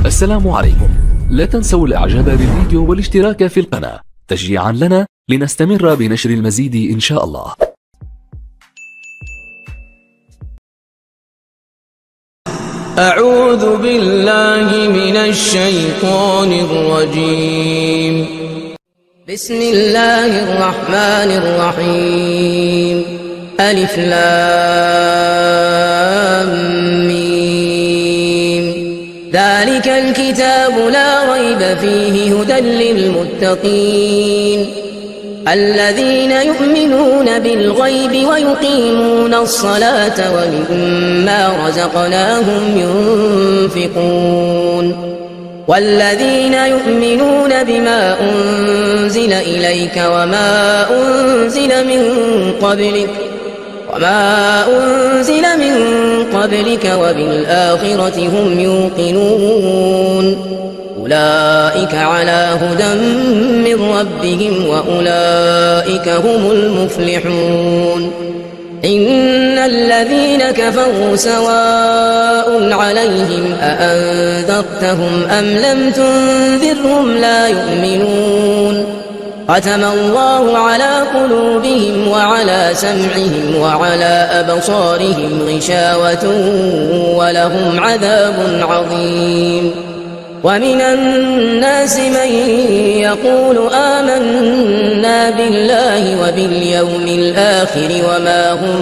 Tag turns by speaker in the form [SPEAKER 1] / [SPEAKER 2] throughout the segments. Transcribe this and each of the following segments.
[SPEAKER 1] السلام عليكم. لا تنسوا الاعجاب بالفيديو والاشتراك في القناة تشجيعا لنا لنستمر بنشر المزيد إن شاء الله.
[SPEAKER 2] أعوذ بالله من الشيطان الرجيم. بسم الله الرحمن الرحيم. ألف لام ميم. ذلك الكتاب لا ريب فيه هدى للمتقين الذين يؤمنون بالغيب ويقيمون الصلاة ومما رزقناهم ينفقون والذين يؤمنون بما أنزل إليك وما أنزل من قبلك وبالآخرة هم يوقنون أولئك على هدى من ربهم وأولئك هم المفلحون. إن الذين كفروا سواء عليهم أأنذرتهم أم لم تنذرهم لا يؤمنون. ختم الله على قلوبهم وعلى سمعهم وعلى أبصارهم غشاوة ولهم عذاب عظيم. ومن الناس من يقول آمنا بالله وباليوم الآخر وما هم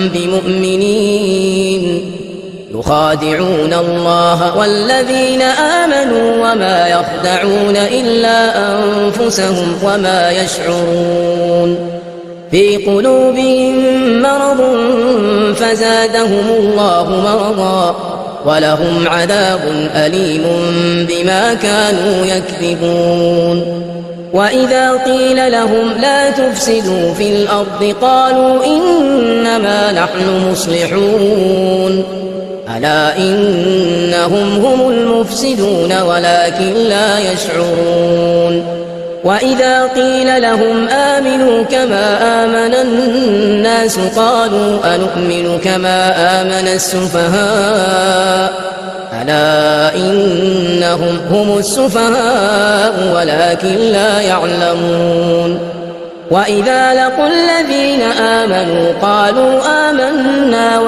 [SPEAKER 2] بمؤمنين يخادعون الله والذين آمنوا وما يخدعون إلا أنفسهم وما يشعرون. في قلوبهم مرض فزادهم الله مرضا ولهم عذاب أليم بما كانوا يكذبون. وإذا قيل لهم لا تفسدوا في الأرض قالوا إنما نحن مصلحون ألا إنهم هم المفسدون ولكن لا يشعرون. وإذا قيل لهم آمنوا كما آمن الناس قالوا أنؤمن كما آمن السفهاء ألا إنهم هم السفهاء ولكن لا يعلمون. وإذا لقوا الذين آمنوا قالوا آمنا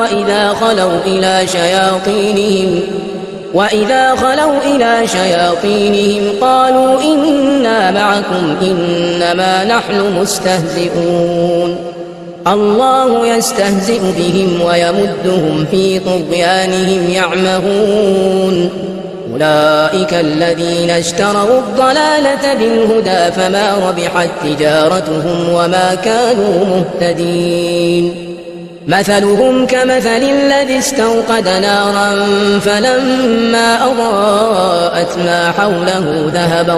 [SPEAKER 2] وإذا خلوا إلى شياطينهم قالوا إنا معكم إنما نحن مستهزئون. الله يستهزئ بهم ويمدهم في طغيانهم يعمهون. أولئك الذين اشتروا الضلالة بالهدى فما ربحت تجارتهم وما كانوا مهتدين. مثلهم كمثل الذي استوقد نارا فلما أضاءت ما حوله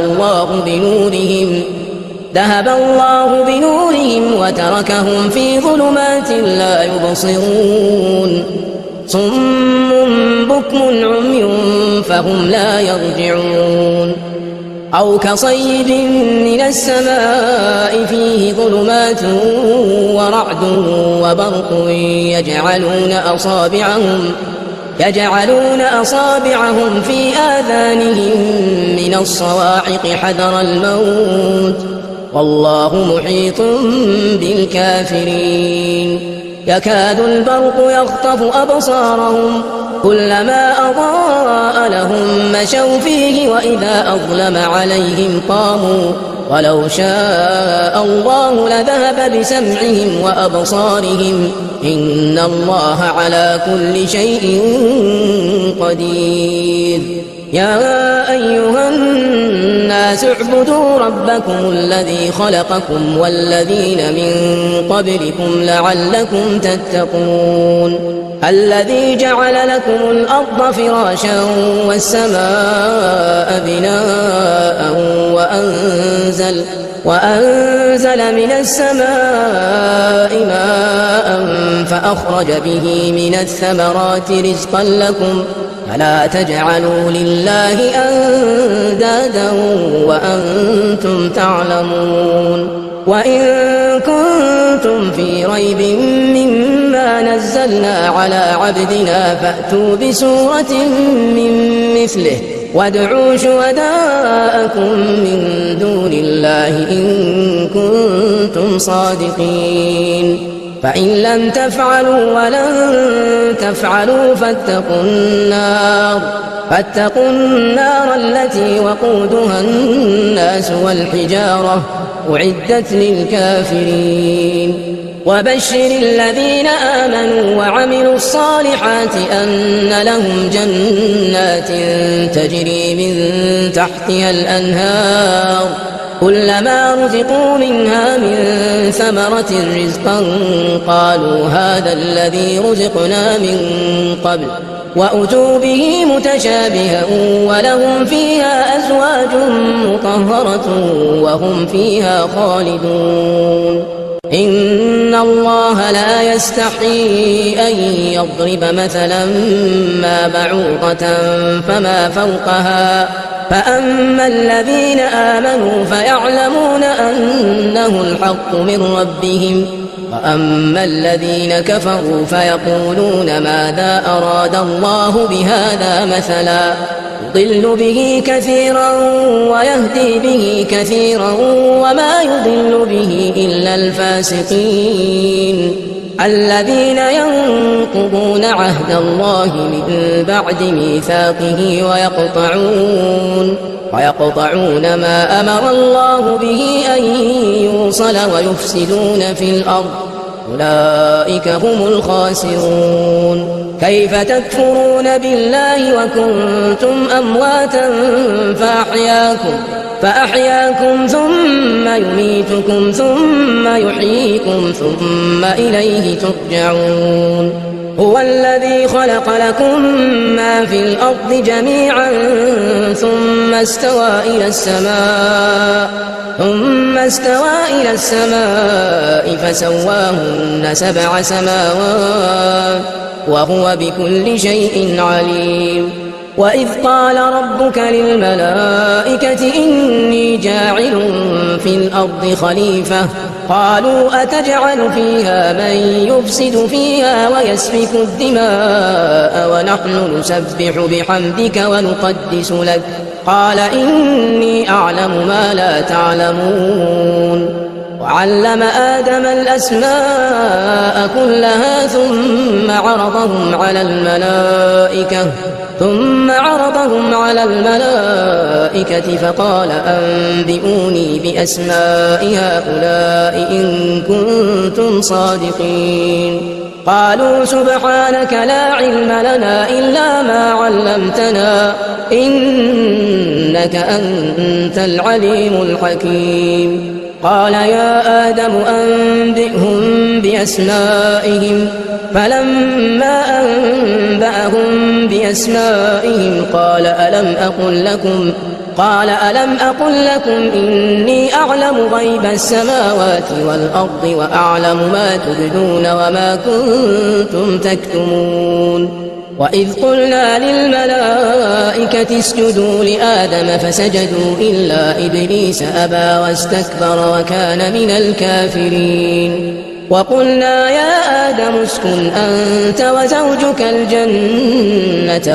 [SPEAKER 2] ذهب الله بنورهم وتركهم في ظلمات لا يبصرون. صم بكم عمي فهم لا يرجعون. أو كصيب من السماء فيه ظلمات ورعد وبرق يجعلون أصابعهم في آذانهم من الصواعق حذر الموت والله محيط بالكافرين. يكاد البرق يخطف أبصارهم كلما أضاء لهم مشوا فيه وإذا أظلم عليهم قاموا ولو شاء الله لذهب بسمعهم وأبصارهم إن الله على كل شيء قدير. يا أيها الناس اعبدوا ربكم الذي خلقكم والذين من قبلكم لعلكم تتقون. الذي جعل لكم الأرض فراشا والسماء بناء وأنزل من السماء ماء فأخرج به من الثمرات رزقا لكم فلا تجعلوا لله أندادا وأنتم تعلمون. وإن كنتم في ريب مما نزلنا على عبدنا فأتوا بسورة من مثله وادعوا شهداءكم من دون الله إن كنتم صادقين فإن لم تفعلوا ولن تفعلوا فاتقوا النار التي وقودها الناس والحجارة أعدت للكافرين وبشر الذين آمنوا وعملوا الصالحات أن لهم جنات تجري من تحتها الأنهار كلما رزقوا منها من ثمرة رزقا قالوا هذا الذي رزقنا من قبل وأتوا به متشابها ولهم فيها أزواج مطهرة وهم فيها خالدون إن الله لا يستحيي أن يضرب مثلا ما بعوضة فما فوقها فأما الذين آمنوا فيعلمون أنه الحق من ربهم وأما الذين كفروا فيقولون ماذا أراد الله بهذا مثلا يضل به كثيرا ويهدي به كثيرا وما يضل به إلا الفاسقين الذين ينقضون عهد الله من بعد ميثاقه ويقطعون ما أمر الله به أن يوصل ويفسدون في الأرض أولئك هم الخاسرون كيف تكفرون بالله وكنتم أمواتا فأحياكم ثم يميتكم ثم يحييكم ثم إليه ترجعون هو الذي خلق لكم ما في الأرض جميعا ثم استوى إلى السماء فسواهن 7 سماوات وهو بكل شيء عليم وإذ قال ربك للملائكة إني جاعل في الأرض خليفة قالوا أتجعل فيها من يفسد فيها ويسفك الدماء ونحن نسبح بحمدك ونقدس لك قال إني أعلم ما لا تعلمون وعلم آدم الأسماء كلها ثم عرضهم على الملائكة فقال أنبئوني بأسماء هؤلاء إن كنتم صادقين قالوا سبحانك لا علم لنا إلا ما علمتنا إنك أنت العليم الحكيم قال يا آدم أنبئهم بأسمائهم فلما أنبأهم بأسمائهم قال ألم أقل لكم إني أعلم غيب السماوات والأرض وأعلم ما تبدون وما كنتم تكتمون وإذ قلنا للملائكة اسجدوا لآدم فسجدوا إلا إبليس أبى واستكبر وكان من الكافرين وقلنا يا آدم اسكن أنت وزوجك الجنة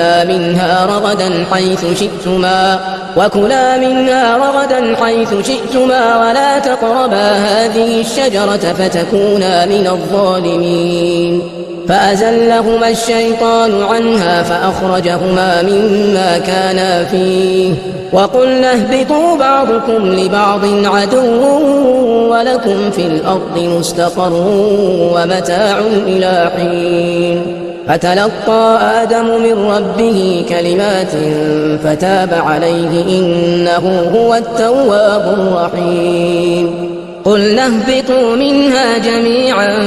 [SPEAKER 2] وكلا منها رغدا حيث شئتما ولا تقربا هذه الشجرة فتكونا من الظالمين فأزلهما الشيطان عنها فأخرجهما مما كانا فيه وقلنا اهبطوا بعضكم لبعض عدو ولكم في الأرض مستقر ومتاع إلى حين فتلقى آدم من ربه كلمات فتاب عليه إنه هو التواب الرحيم قلنا اهبطوا منها جميعا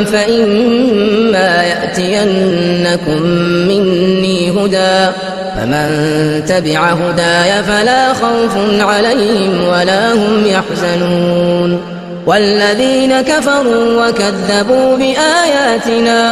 [SPEAKER 2] فإما يأتينكم مني هدى فمن تبع هداي فلا خوف عليهم ولا هم يحزنون والذين كفروا وكذبوا بآياتنا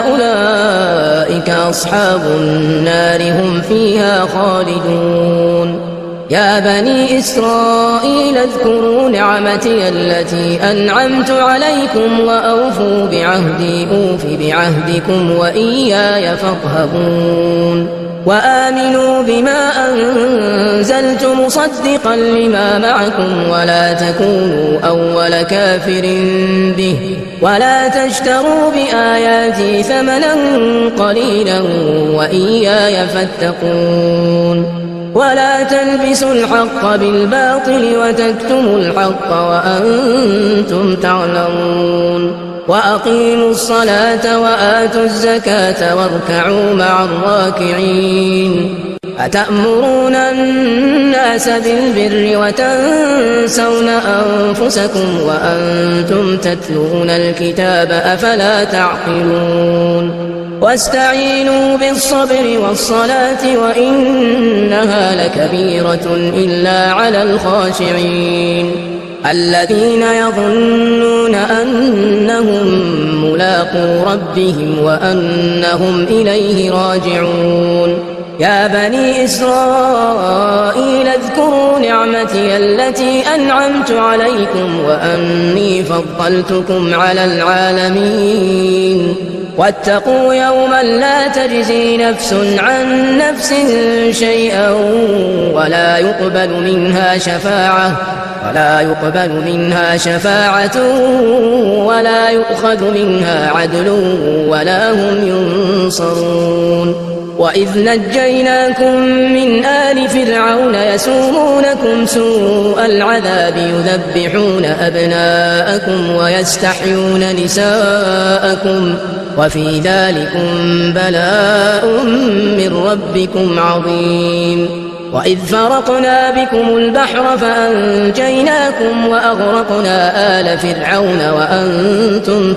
[SPEAKER 2] أولئك أصحاب النار هم فيها خالدون يا بني إسرائيل اذكروا نعمتي التي أنعمت عليكم وأوفوا بعهدي أوف بعهدكم وإياي فارهبون وآمنوا بما أنزلت مصدقا لما معكم ولا تكونوا أول كافر به ولا تشتروا بآياتي ثمنا قليلا وإياي فاتقون ولا تلبسوا الحق بالباطل وتكتموا الحق وأنتم تعلمون وأقيموا الصلاة وآتوا الزكاة واركعوا مع الراكعين أتأمرون الناس بالبر وتنسون أنفسكم وأنتم تتلون الكتاب أفلا تعقلون واستعينوا بالصبر والصلاة وإنها لكبيرة إلا على الخاشعين الذين يظنون أنهم ملاقو ربهم وأنهم إليه راجعون يا بني إسرائيل اذكروا نعمتي التي أنعمت عليكم وأني فضلتكم على العالمين واتقوا يوما لا تجزي نفس عن نفس شيئا ولا يقبل منها شفاعة ولا يؤخذ منها عدل ولا هم ينصرون وإذ نجيناكم من آل فرعون يسومونكم سوء العذاب يذبحون أبناءكم ويستحيون نساءكم وفي ذلكم بلاء من ربكم عظيم وإذ فرقنا بكم البحر فأنجيناكم وأغرقنا آل فرعون وأنتم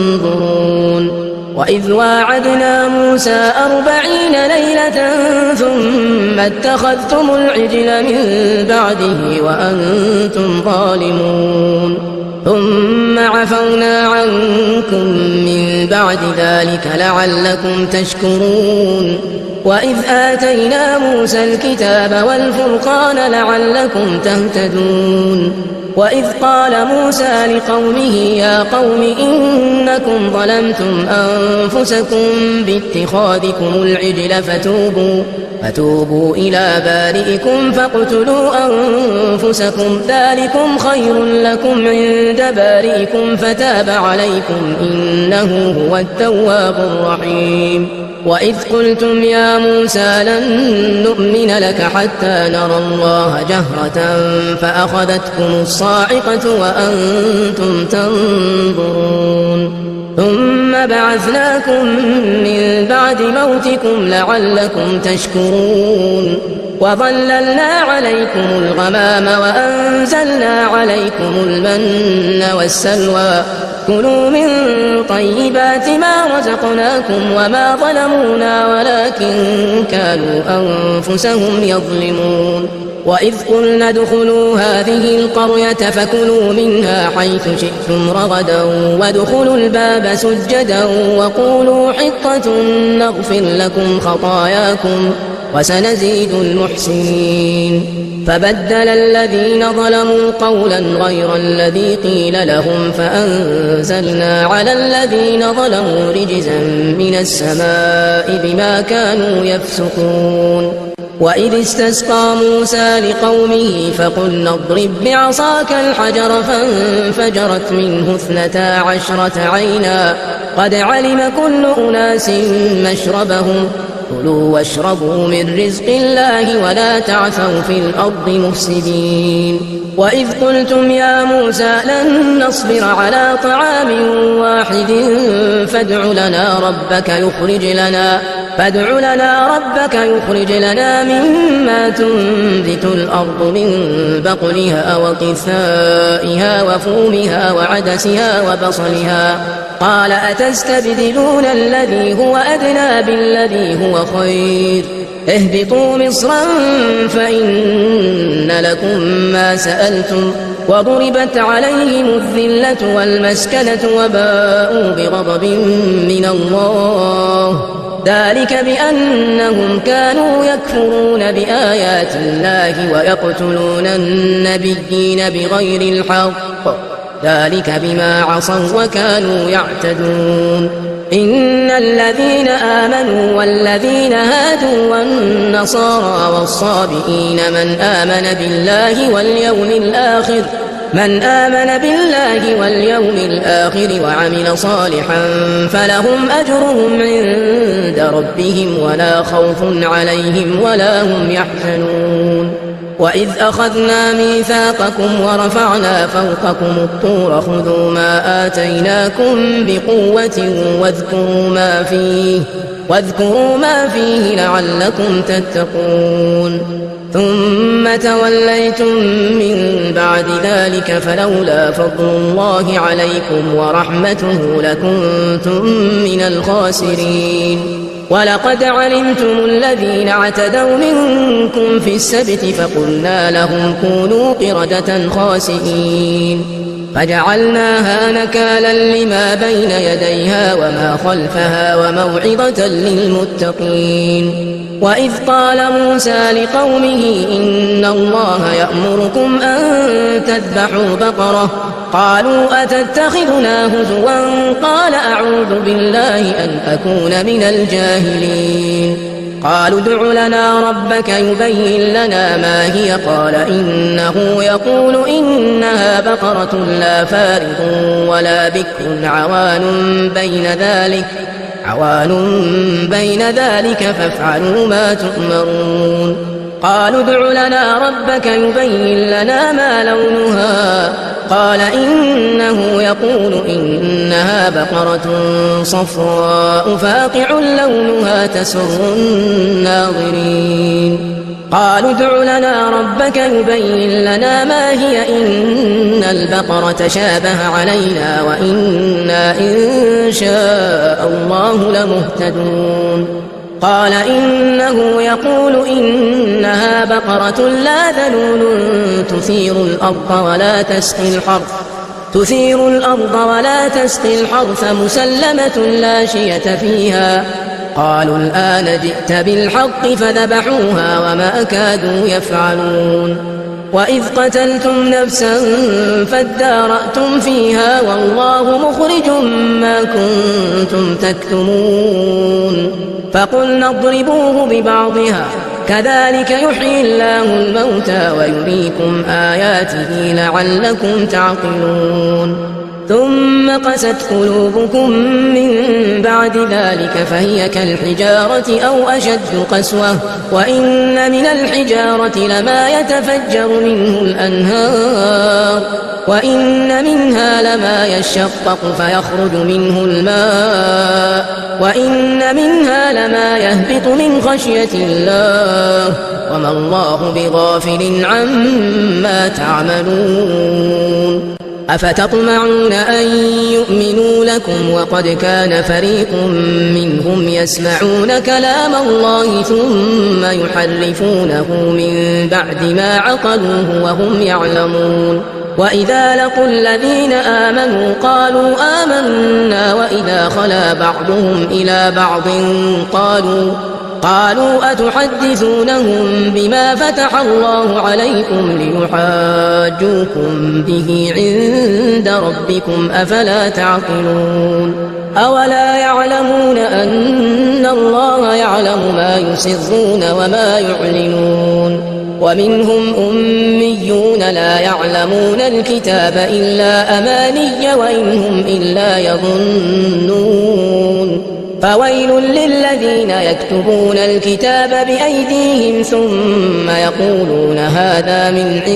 [SPEAKER 2] تنظرون وإذ واعدنا موسى 40 ليلة ثم اتخذتم العجل من بعده وأنتم ظالمون ثم عفونا عنكم من بعد ذلك لعلكم تشكرون وإذ آتينا موسى الكتاب والفرقان لعلكم تهتدون وإذ قال موسى لقومه يا قوم إنكم ظلمتم أنفسكم باتخاذكم العجل فتوبوا إلى بارئكم فاقتلوا أنفسكم ذلكم خير لكم عند بارئكم فتاب عليكم إنه هو التواب الرحيم وإذ قلتم يا موسى لن نؤمن لك حتى نرى الله جهرة فأخذتكم الصاعقة وأنتم تنظرون ثم بعثناكم من بعد موتكم لعلكم تشكرون وظللنا عليكم الغمام وأنزلنا عليكم المن والسلوى كلوا من طيبات ما رزقناكم وما ظلمونا ولكن كانوا أنفسهم يظلمون وإذ قلنا ادخلوا هذه القرية فكلوا منها حيث شئتم رغدا وادخلوا الباب سجدا وقولوا حطة نغفر لكم خطاياكم وسنزيد المحسنين فبدل الذين ظلموا قولا غير الذي قيل لهم فأنزلنا على الذين ظلموا رجزا من السماء بما كانوا يفسقون وإذ استسقى موسى لقومه فقلنا اضرب بعصاك الحجر فانفجرت منه 12 عينا قد علم كل أناس مشربهم كلوا واشربوا من رزق الله ولا تعثوا في الأرض مفسدين وإذ قلتم يا موسى لن نصبر على طعام واحد فادع لنا ربك يخرج لنا مما تنبت الأرض من بقلها وقثائها وفومها وعدسها وبصلها قال أتستبدلون الذي هو أدنى بالذي هو خير اهبطوا مصرا فإن لكم ما سألتم وضربت عليهم الذلة والمسكنة وباءوا بغضب من الله ذلك بأنهم كانوا يكفرون بآيات الله ويقتلون النبيين بغير الحق، ذلك بما عصوا وكانوا يعتدون. إن الذين آمنوا والذين هادوا والنصارى والصابئين من آمن بالله واليوم الآخر وعمل صالحا فلهم أجرهم عند ربهم ولا خوف عليهم ولا هم يحزنون. وإذ أخذنا ميثاقكم ورفعنا فوقكم الطور خذوا ما آتيناكم بقوة واذكروا ما فيه لعلكم تتقون. ثم توليتم من بعد ذلك فلولا فضل الله عليكم ورحمته لكنتم من الخاسرين. ولقد علمتم الذين اعتدوا منكم في السبت فقلنا لهم كونوا قردة خاسئين فجعلناها نكالا لما بين يديها وما خلفها وموعظة للمتقين. وإذ قال موسى لقومه إن الله يأمركم أن تذبحوا بقرة قالوا أتتخذنا هزوا قال أعوذ بالله أن أكون من الجاهلين. قالوا ادع لنا ربك يبين لنا ما هي قال إنه يقول إنها بقرة لا فارض ولا بكر عوان بين ذلك فافعلوا ما تؤمرون. قالوا ادع لنا ربك يبين لنا ما لونها قال إنه يقول إنها بقرة صفراء فاقع لونها تسر الناظرين. قالوا ادع لنا ربك يبين لنا ما هي إن البقرة شابه علينا وإنا إن شاء الله لمهتدون. قال إنه يقول إنها بقرة لا ذلول تثير الأرض ولا تسقي الحرث مسلمة لا شية فيها. قالوا الآن جئت بالحق فذبحوها وما كادوا يفعلون. وإذ قتلتم نفسا فادارأتم فيها والله مخرج ما كنتم تكتمون فقلنا اضربوه ببعضها كذلك يحيي الله الموتى ويريكم آياته لعلكم تعقلون. ثم قست قلوبكم من بعد ذلك فهي كالحجارة أو أشد قسوة وإن من الحجارة لما يتفجر منه الأنهار وإن منها لما يشقق فيخرج منه الماء وإن منها لما يهبط من خشية الله وما الله بغافل عما تعملون. أفتطمعون أن يؤمنوا لكم وقد كان فريق منهم يسمعون كلام الله ثم يحرفونه من بعد ما عقلوه وهم يعلمون. وإذا لقوا الذين آمنوا قالوا آمنا وإذا خلا بعضهم إلى بعض قالوا أتحدثونهم بما فتح الله عليكم ليحاجوكم به عند ربكم أفلا تعقلون. أولا يعلمون أن الله يعلم ما يسرون وما يعلنون. ومنهم أميون لا يعلمون الكتاب إلا أماني وإن هم إلا يظنون. فويل للذين يكتبون الكتاب بأيديهم ثم يقولون هذا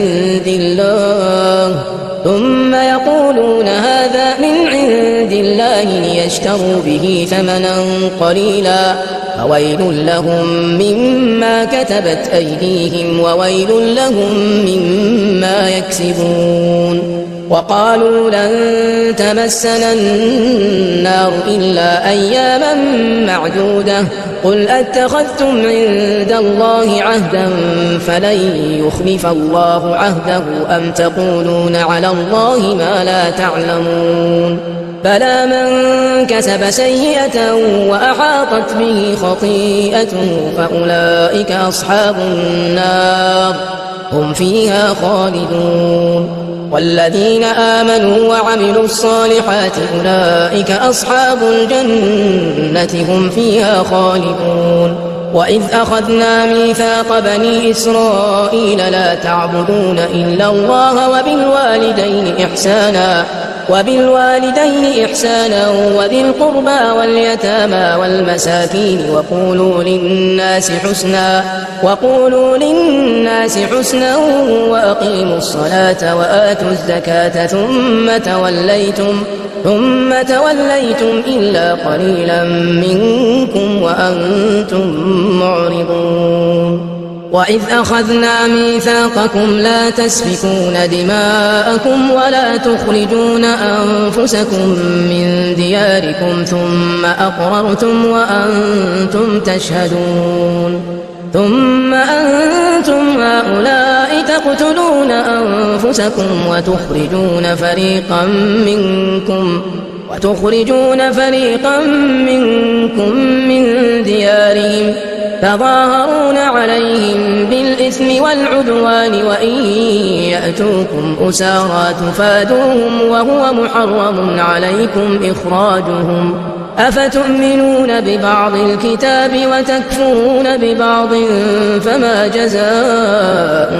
[SPEAKER 2] من عند الله ليشتروا به ثمنا قليلا فويل لهم مما كتبت أيديهم وويل لهم مما يكسبون. وقالوا لن تمسنا النار إلا أياما معدودة قل أتخذتم عند الله عهدا فلن يخلف الله عهده أم تقولون على الله ما لا تعلمون. بلى من كسب سيئة وأحاطت به خطيئته فأولئك أصحاب النار هم فيها خالدون والذين آمنوا وعملوا الصالحات أولئك أصحاب الجنة هم فيها خالدون وإذ أخذنا ميثاق بني إسرائيل لا تعبدون إلا الله وبالوالدين إحسانا وذي القربى واليتامى والمساكين وقولوا للناس حسنا وأقيموا الصلاة وآتوا الزكاة ثم توليتم إلا قليلا منكم وأنتم معرضون وإذ أخذنا ميثاقكم لا تسفكون دماءكم ولا تخرجون أنفسكم من دياركم ثم أقررتم وأنتم تشهدون ثم أنتم هؤلاء تقتلون أنفسكم وتخرجون فريقا منكم من ديارهم تظاهرون عليهم بالإثم والعدوان وإن يأتوكم أسارى تفادوهم وهو محرم عليكم إخراجهم أفتؤمنون ببعض الكتاب وتكفرون ببعض فما جزاء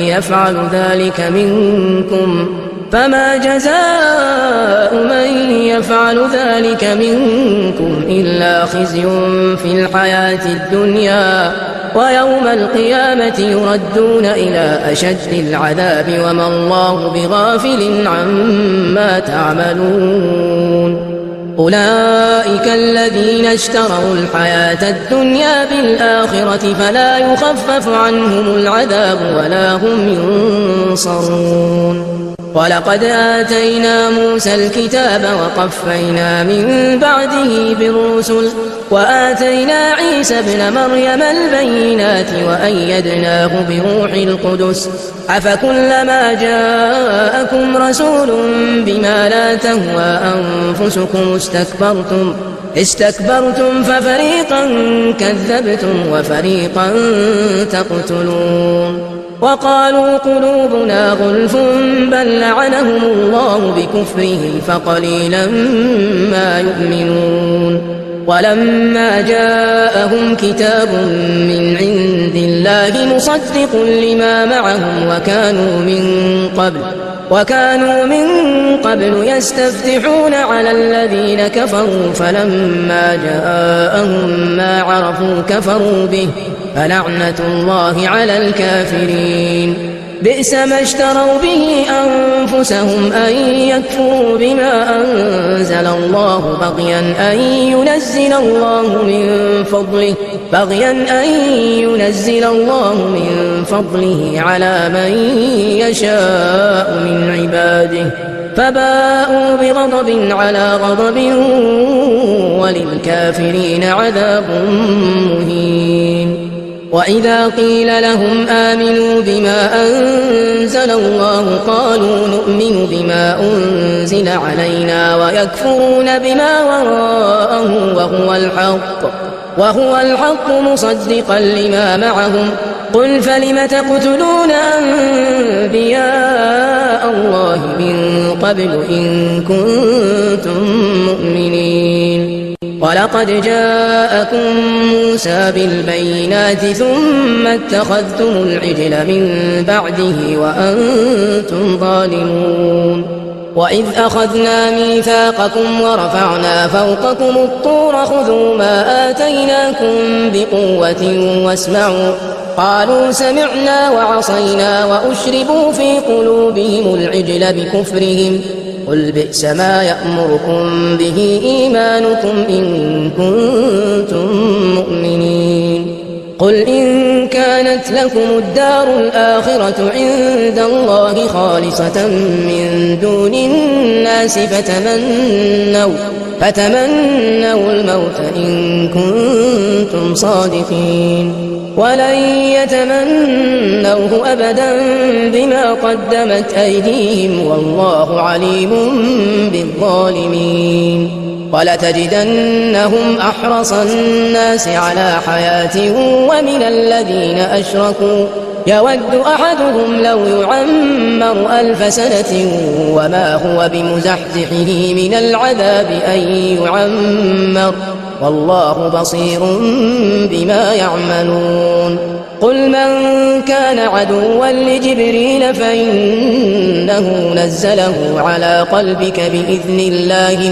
[SPEAKER 2] من يفعل ذلك منكم إلا خزي في الحياة الدنيا ويوم القيامة يردون إلى أشد العذاب وما الله بغافل عما تعملون أولئك الذين اشتروا الحياة الدنيا بالآخرة فلا يخفف عنهم العذاب ولا هم ينصرون ولقد آتينا موسى الكتاب وقفينا من بعده بالرسل وآتينا عيسى ابن مريم البينات وأيدناه بروح القدس أفكلما جاءكم رسول بما لا تهوى أنفسكم استكبرتم ففريقا كذبتم وفريقا تقتلون وقالوا قلوبنا غلف بل لعنهم الله بكفرهم فقليلا ما يؤمنون ولما جاءهم كتاب من عند الله مصدق لما معهم وكانوا من قبل يستفتحون على الذين كفروا فلما جاءهم ما عرفوا كفروا به فلعنة الله على الكافرين بئس ما اشتروا به أنفسهم أن يكفروا بما أنزل الله بغيا أن ينزل الله من فضله على من يشاء من عباده فباءوا بغضب على غضب وللكافرين عذاب مهين وإذا قيل لهم آمنوا بما أنزل الله قالوا نؤمن بما أنزل علينا ويكفرون بما وراءه وهو الحق مصدقا لما معهم قل فلم تقتلون أنبياء الله من قبل إن كنتم مؤمنين ولقد جاءكم موسى بالبينات ثم اتخذتم العجل من بعده وأنتم ظالمون وإذ أخذنا ميثاقكم ورفعنا فوقكم الطور خذوا ما آتيناكم بقوة واسمعوا قالوا سمعنا وعصينا وأشربوا في قلوبهم العجل بكفرهم قل بئس ما يأمركم به إيمانكم إن كنتم مؤمنين قل إن كانت لكم الدار الآخرة عند الله خالصة من دون الناس فتمنوا الموت إن كنتم صادقين ولن يتمنوه أبدا بما قدمت أيديهم والله عليم بالظالمين. ولتجدنهم أحرص الناس على حياة ومن الذين أشركوا يود أحدهم لو يعمر 1000 سنة وما هو بمزحزحه من العذاب أن يعمر والله بصير بما يعملون. قل من كان عدوا لجبريل فإنه نزله على قلبك بإذن الله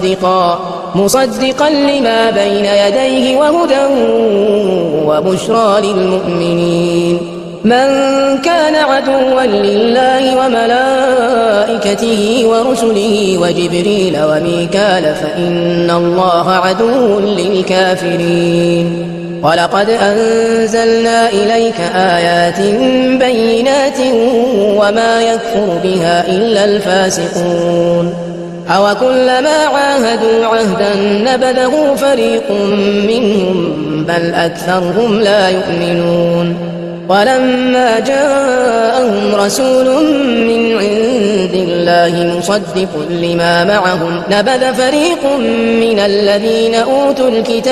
[SPEAKER 2] مصدقا لما بين يديه وهدى وبشرى للمؤمنين. من كان عدوا لله وملائكته ورسله وجبريل وميكال فإن الله عدو للكافرين. ولقد أنزلنا إليك آيات بينات وما يكفر بها إلا الفاسقون. أوكلما عاهدوا عهدا نبذه فريق منهم بل أكثرهم لا يؤمنون. ولما جاءهم رسول من عند الله مصدق لما معهم نبذ فريق من الذين أوتوا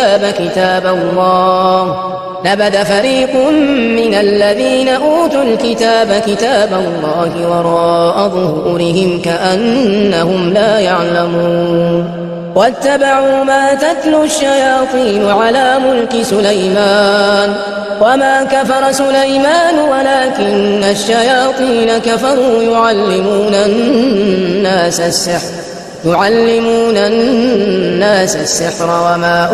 [SPEAKER 2] الكتاب كتاب الله وراء ظهورهم كأنهم لا يعلمون. واتبعوا ما تتلو الشياطين على ملك سليمان وما كفر سليمان ولكن الشياطين كفروا يعلمون الناس السحر وما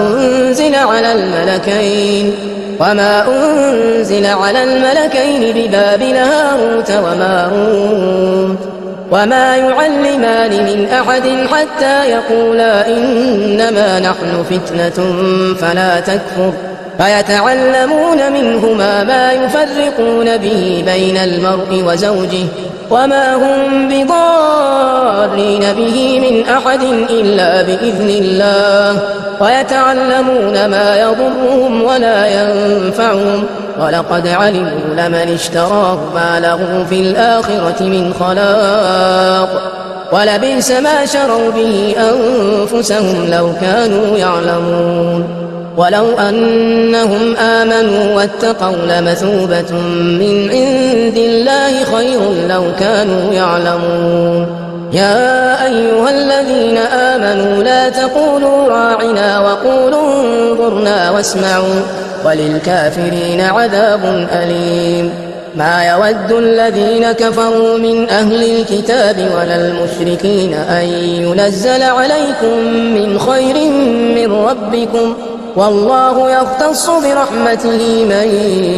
[SPEAKER 2] أنزل على الملكين ببابل هاروت وماروت وما يعلمان من أحد حتى يقولا إنما نحن فتنة فلا تكفر فيتعلمون منهما ما يفرقون به بين المرء وزوجه وما هم بضارين به من أحد إلا بإذن الله ويتعلمون ما يضرهم ولا ينفعهم ولقد علموا لمن اشتراه ما له في الآخرة من خلاق ولبئس ما شروا به أنفسهم لو كانوا يعلمون. ولو أنهم آمنوا واتقوا لمثوبة من عند الله خير لو كانوا يعلمون. يا أيها الذين آمنوا لا تقولوا راعنا وقولوا انظرنا واسمعوا وللكافرين عذاب أليم. ما يود الذين كفروا من أهل الكتاب ولا المشركين أن ينزل عليكم من خير من ربكم والله يختص برحمته من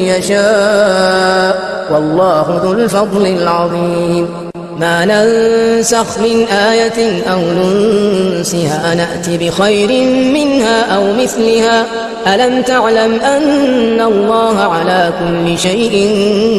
[SPEAKER 2] يشاء والله ذو الفضل العظيم. ما ننسخ من آية أو ننسها نأت بخير منها أو مثلها ألم تعلم أن الله على كل شيء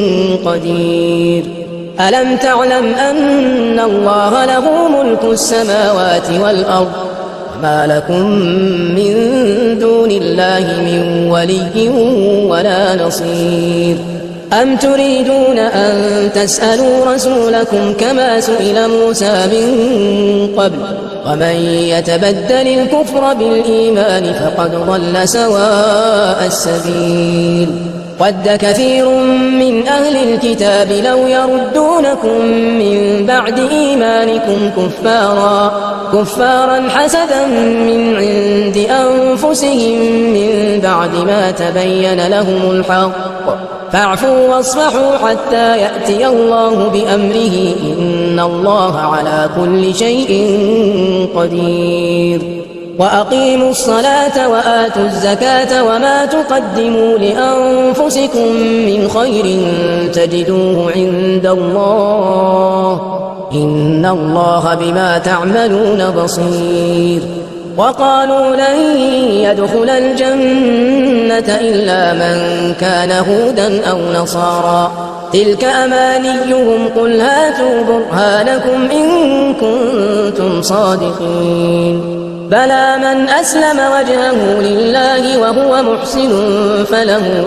[SPEAKER 2] قدير. ألم تعلم أن الله له ملك السماوات والأرض ما لكم من دون الله من ولي ولا نصير. أم تريدون أن تسألوا رسولكم كما سئل موسى من قبل ومن يتبدل الكفر بالإيمان فقد ضل سواء السبيل. ود كثير من أهل الكتاب لو يردونكم من بعد إيمانكم كفارا حسدا من عند أنفسهم من بعد ما تبين لهم الحق فاعفوا واصفحوا حتى يأتي الله بأمره إن الله على كل شيء قدير. وأقيموا الصلاة وآتوا الزكاة وما تقدموا لأنفسكم من خير تجدوه عند الله إن الله بما تعملون بصير. وقالوا لن يدخل الجنة إلا من كان هودا أو نصارى تلك أمانيهم قل هاتوا برهانكم إن كنتم صادقين. بلى من أسلم وجهه لله وهو محسن فله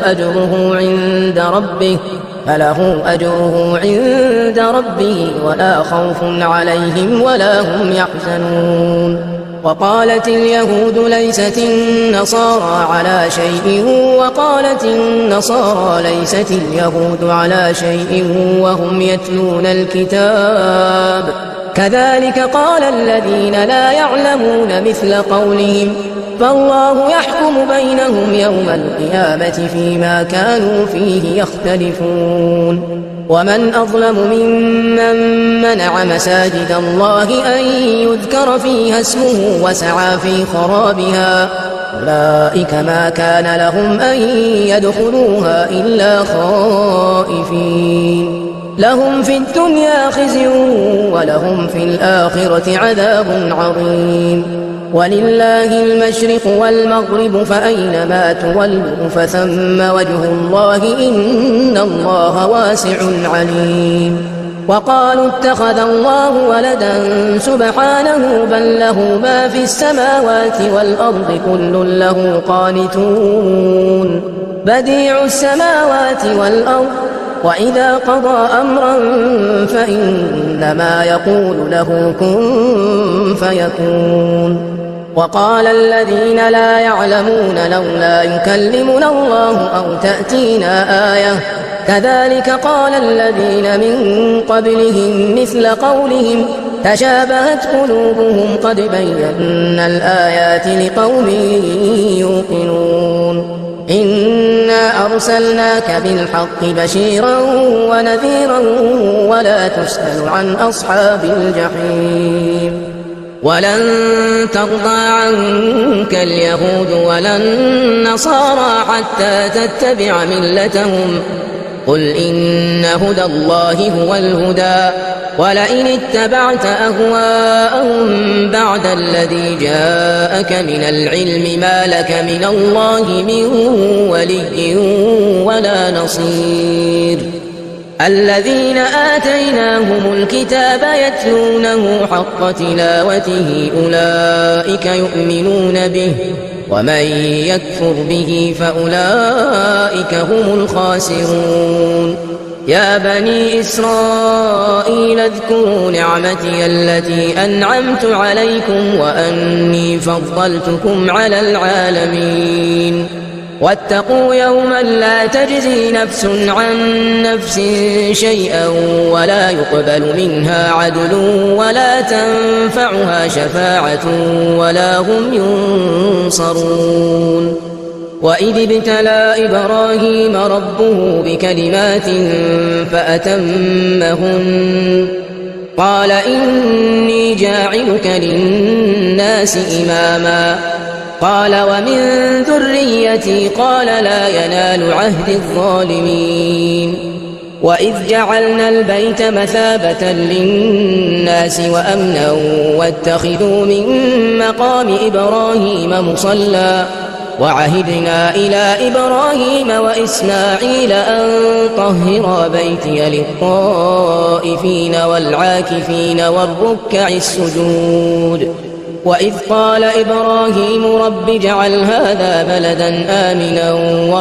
[SPEAKER 2] أجره عند ربه ولا خوف عليهم ولا هم يحزنون. وقالت اليهود ليست النصارى على شيء وقالت النصارى ليست اليهود على شيء وهم يتلون الكتاب كذلك قال الذين لا يعلمون مثل قولهم فالله يحكم بينهم يوم القيامة فيما كانوا فيه يختلفون. ومن أظلم ممن منع مساجد الله أن يذكر فيها اسمه وسعى في خرابها أولئك ما كان لهم أن يدخلوها إلا خائفين لهم في الدنيا خزي ولهم في الآخرة عذاب عظيم. ولله المشرق والمغرب فأينما تولوا فثم وجه الله إن الله واسع عليم. وقالوا اتخذ الله ولدا سبحانه بل له ما في السماوات والأرض كل له قانتون بديع السماوات والأرض وإذا قضى أمرا فإنما يقول له كن فيكون. وقال الذين لا يعلمون لولا يكلمنا الله أو تأتينا آية كذلك قال الذين من قبلهم مثل قولهم تشابهت قلوبهم قد بينا الآيات لقوم يوقنون. إنا أرسلناك بالحق بشيرا ونذيرا ولا تسأل عن أصحاب الجحيم. ولن ترضى عنك اليهود ولا النصارى حتى تتبع ملتهم قل إن هدى الله هو الهدى ولئن اتبعت أهواءهم بعد الذي جاءك من العلم ما لك من الله من ولي ولا نصير. الذين آتيناهم الكتاب يتلونه حق تلاوته أولئك يؤمنون به ومن يكفر به فأولئك هم الخاسرون. يا بني إسرائيل اذكروا نعمتي التي أنعمت عليكم وأني فضلتكم على العالمين. واتقوا يوما لا تجزي نفس عن نفس شيئا ولا يقبل منها عدل ولا تنفعها شفاعة ولا هم ينصرون. وإذ ابتلى إبراهيم ربه بكلمات فأتمهن قال إني جاعلك للناس إماما قال ومن ذريتي قال لا ينال عهد الظالمين. وإذ جعلنا البيت مثابة للناس وأمنا واتخذوا من مقام إبراهيم مصلى وعهدنا إلى إبراهيم وإسماعيل أن طهرا بيتي للطائفين والعاكفين والركع السجود. وإذ قال إبراهيم رب اجعل هذا بلدا آمنا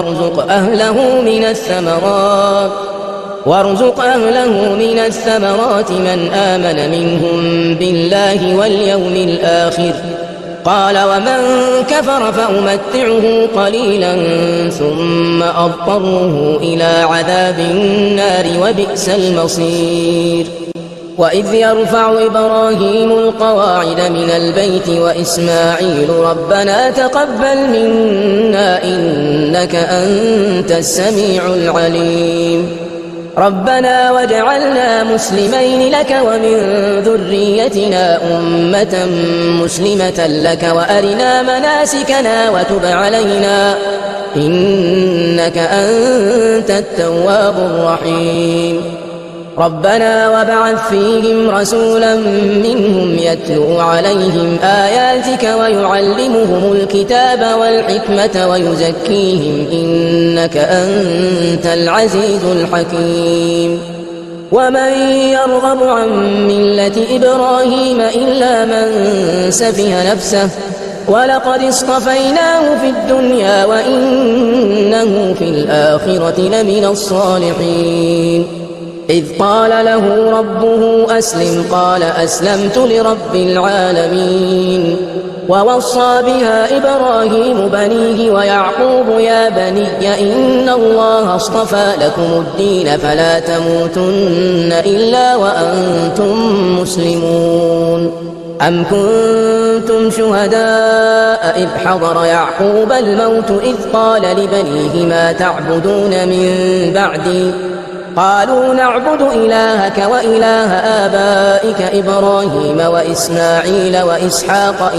[SPEAKER 2] وارزق أهله من الثمرات من آمن منهم بالله واليوم الآخر قال ومن كفر فأمتعه قليلا ثم أضطره إلى عذاب النار وبئس المصير. وإذ يرفع إبراهيم القواعد من البيت وإسماعيل ربنا تقبل منا إنك أنت السميع العليم ربنا واجعلنا مسلمين لك ومن ذريتنا أمة مسلمة لك وأرنا مناسكنا وتب علينا إنك أنت التواب الرحيم. ربنا وابعث فيهم رسولا منهم يتلو عليهم آياتك ويعلمهم الكتاب والحكمة ويزكيهم إنك أنت العزيز الحكيم. ومن يرغب عن ملة إبراهيم إلا من سفه نفسه ولقد اصطفيناه في الدنيا وإنه في الآخرة لمن الصالحين إذ قال له ربه أسلم قال أسلمت لرب العالمين ووصى بها إبراهيم بنيه ويعقوب يا بني إن الله اصطفى لكم الدين فلا تموتن إلا وأنتم مسلمون أم كنتم شهداء إذ حضر يعقوب الموت إذ قال لبنيه ما تعبدون من بعدي قالوا نعبد إلهك وإله آبائك إبراهيم وإسماعيل وإسحاق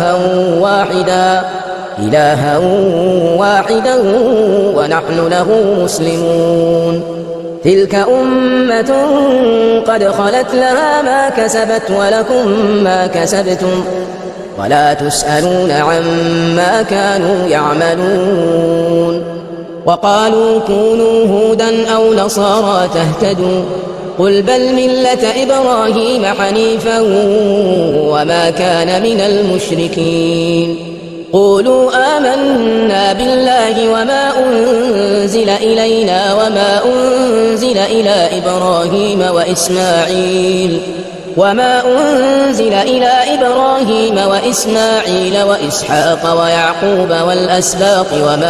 [SPEAKER 2] إلها واحدا ونحن له مسلمون تلك أمة قد خلت لها ما كسبت ولكم ما كسبتم ولا تسألون عما كانوا يعملون وقالوا كونوا هودا أو نصارى تهتدوا قل بل ملة إبراهيم حنيفا وما كان من المشركين قولوا آمنا بالله وما أنزل إلينا وما أنزل إلى إبراهيم وإسماعيل وإسحاق ويعقوب والأسباط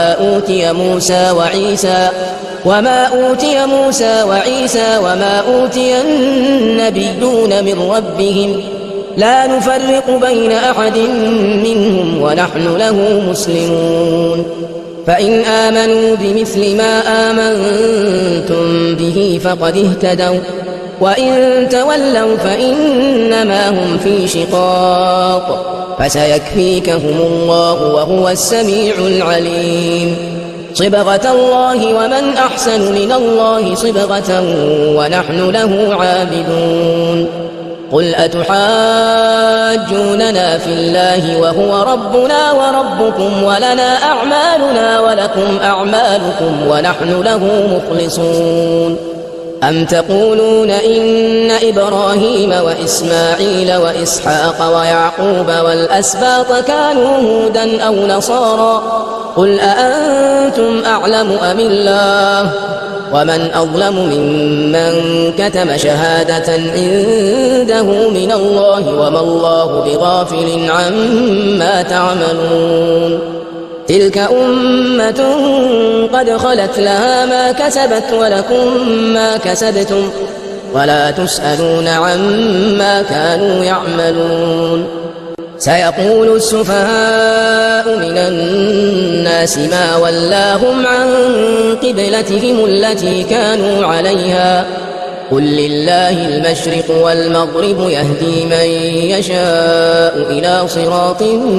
[SPEAKER 2] وما أوتي موسى وعيسى وما أوتي النبيون من ربهم لا نفرق بين أحد منهم ونحن له مسلمون فإن آمنوا بمثل ما آمنتم به فقد اهتدوا وإن تولوا فإنما هم في شقاق فسيكفيكهم الله وهو السميع العليم صبغة الله ومن أحسن من الله صبغة ونحن له عابدون قل أتحاجوننا في الله وهو ربنا وربكم ولنا أعمالنا ولكم أعمالكم ونحن له مخلصون أم تقولون إن إبراهيم وإسماعيل وإسحاق ويعقوب والأسباط كانوا هودا أو نصارى قل أأنتم أعلم أم الله ومن أظلم ممن كتم شهادة عنده من الله وما الله بغافل عما تعملون تلك أمة قد خلت لها ما كسبت ولكم ما كسبتم ولا تسألون عما كانوا يعملون سيقول السفهاء من الناس ما ولاهم عن قبلتهم التي كانوا عليها قل لله المشرق والمغرب يهدي من يشاء إلى صراط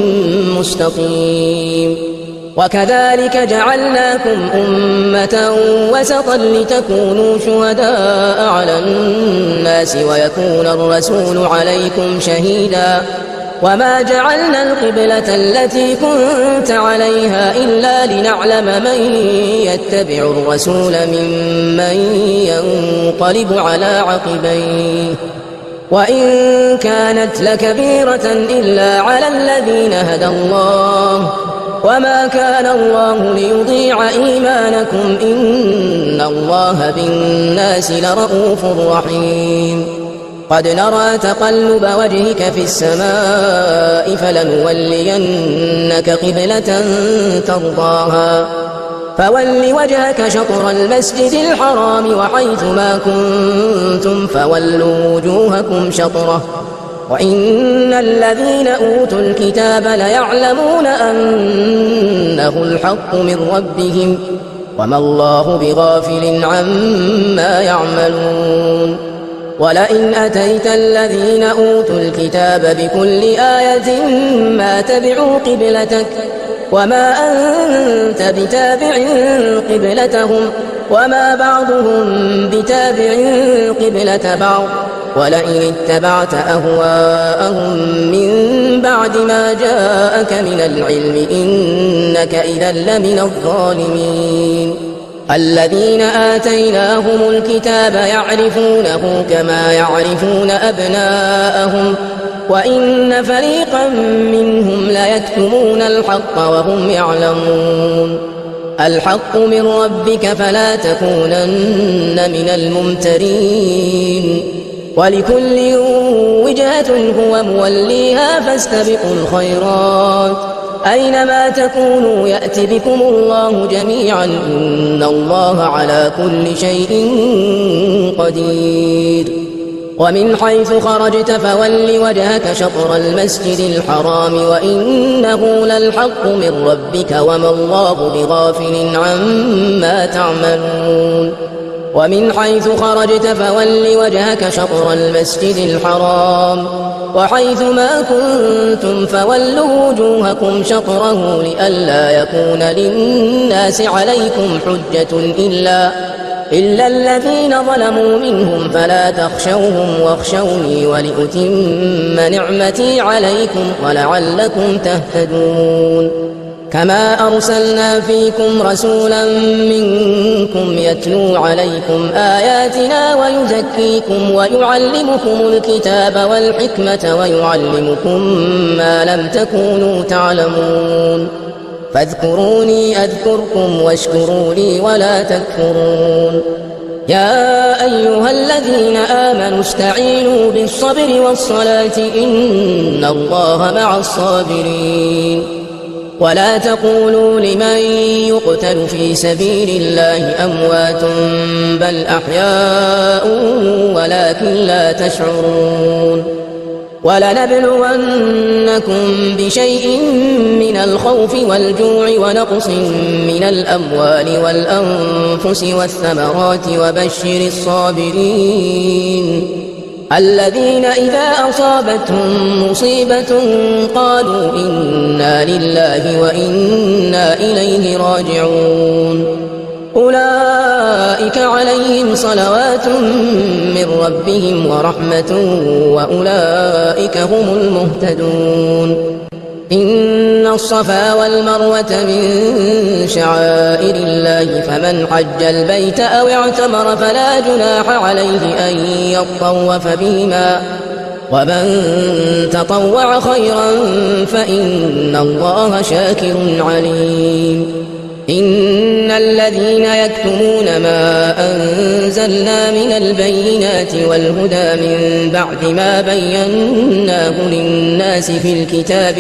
[SPEAKER 2] مستقيم وكذلك جعلناكم أمة وسطا لتكونوا شهداء على الناس ويكون الرسول عليكم شهيدا وما جعلنا القبلة التي كنت عليها إلا لنعلم من يتبع الرسول ممن ينقلب على عقبيه وإن كانت لكبيرة إلا على الذين هدى الله وما كان الله ليضيع إيمانكم إن الله بالناس لرءوف رحيم قد نرى تقلب وجهك في السماء فلنولينك قبلة ترضاها فول وجهك شطر المسجد الحرام وحيث ما كنتم فولوا وجوهكم شطره وإن الذين أوتوا الكتاب ليعلمون أنه الحق من ربهم وما الله بغافل عما يعملون ولئن أتيت الذين أوتوا الكتاب بكل آية ما تبعوا قبلتك وما أنت بتابع قبلتهم وما بعضهم بتابع قبلة بعض ولئن اتبعت أهواءهم من بعد ما جاءك من العلم إنك إذا لمن الظالمين الذين آتيناهم الكتاب يعرفونه كما يعرفون أبناءهم وإن فريقا منهم ليكتمون الحق وهم يعلمون الحق من ربك فلا تكونن من الممترين ولكل وجهة هو موليها فاستبقوا الخيرات أينما تكونوا يأت بكم الله جميعا إن الله على كل شيء قدير ومن حيث خرجت فول وجهك شطر المسجد الحرام وإنه للحق من ربك وما الله بغافل عما تعملون ومن حيث خرجت فول وجهك شطر المسجد الحرام وحيث ما كنتم فولوا وجوهكم شطره لئلا يكون للناس عليكم حجة إلا الذين ظلموا منهم فلا تخشوهم واخشوني ولأتم نعمتي عليكم ولعلكم تهتدون كما أرسلنا فيكم رسولا منكم يتلو عليكم آياتنا ويزكيكم ويعلمكم الكتاب والحكمة ويعلمكم ما لم تكونوا تعلمون فاذكروني أذكركم واشكروا لي ولا تكفرون يا أيها الذين آمنوا استعينوا بالصبر والصلاة إن الله مع الصابرين ولا تقولوا لمن يقتل في سبيل الله أموات بل أحياء ولكن لا تشعرون ولنبلونكم بشيء من الخوف والجوع ونقص من الأموال والأنفس والثمرات وبشر الصابرين الذين إذا أصابتهم مصيبة قالوا إنا لله وإنا إليه راجعون أولئك عليهم صلوات من ربهم ورحمة وأولئك هم المهتدون إن الصفا والمروة من شعائر الله فمن حج البيت أو اعتمر فلا جناح عليه أن يطوف بهما ومن تطوع خيرا فإن الله شاكر عليم إن الذين يكتمون ما أنزلنا من البينات والهدى من بعد ما بيناه للناس في الكتاب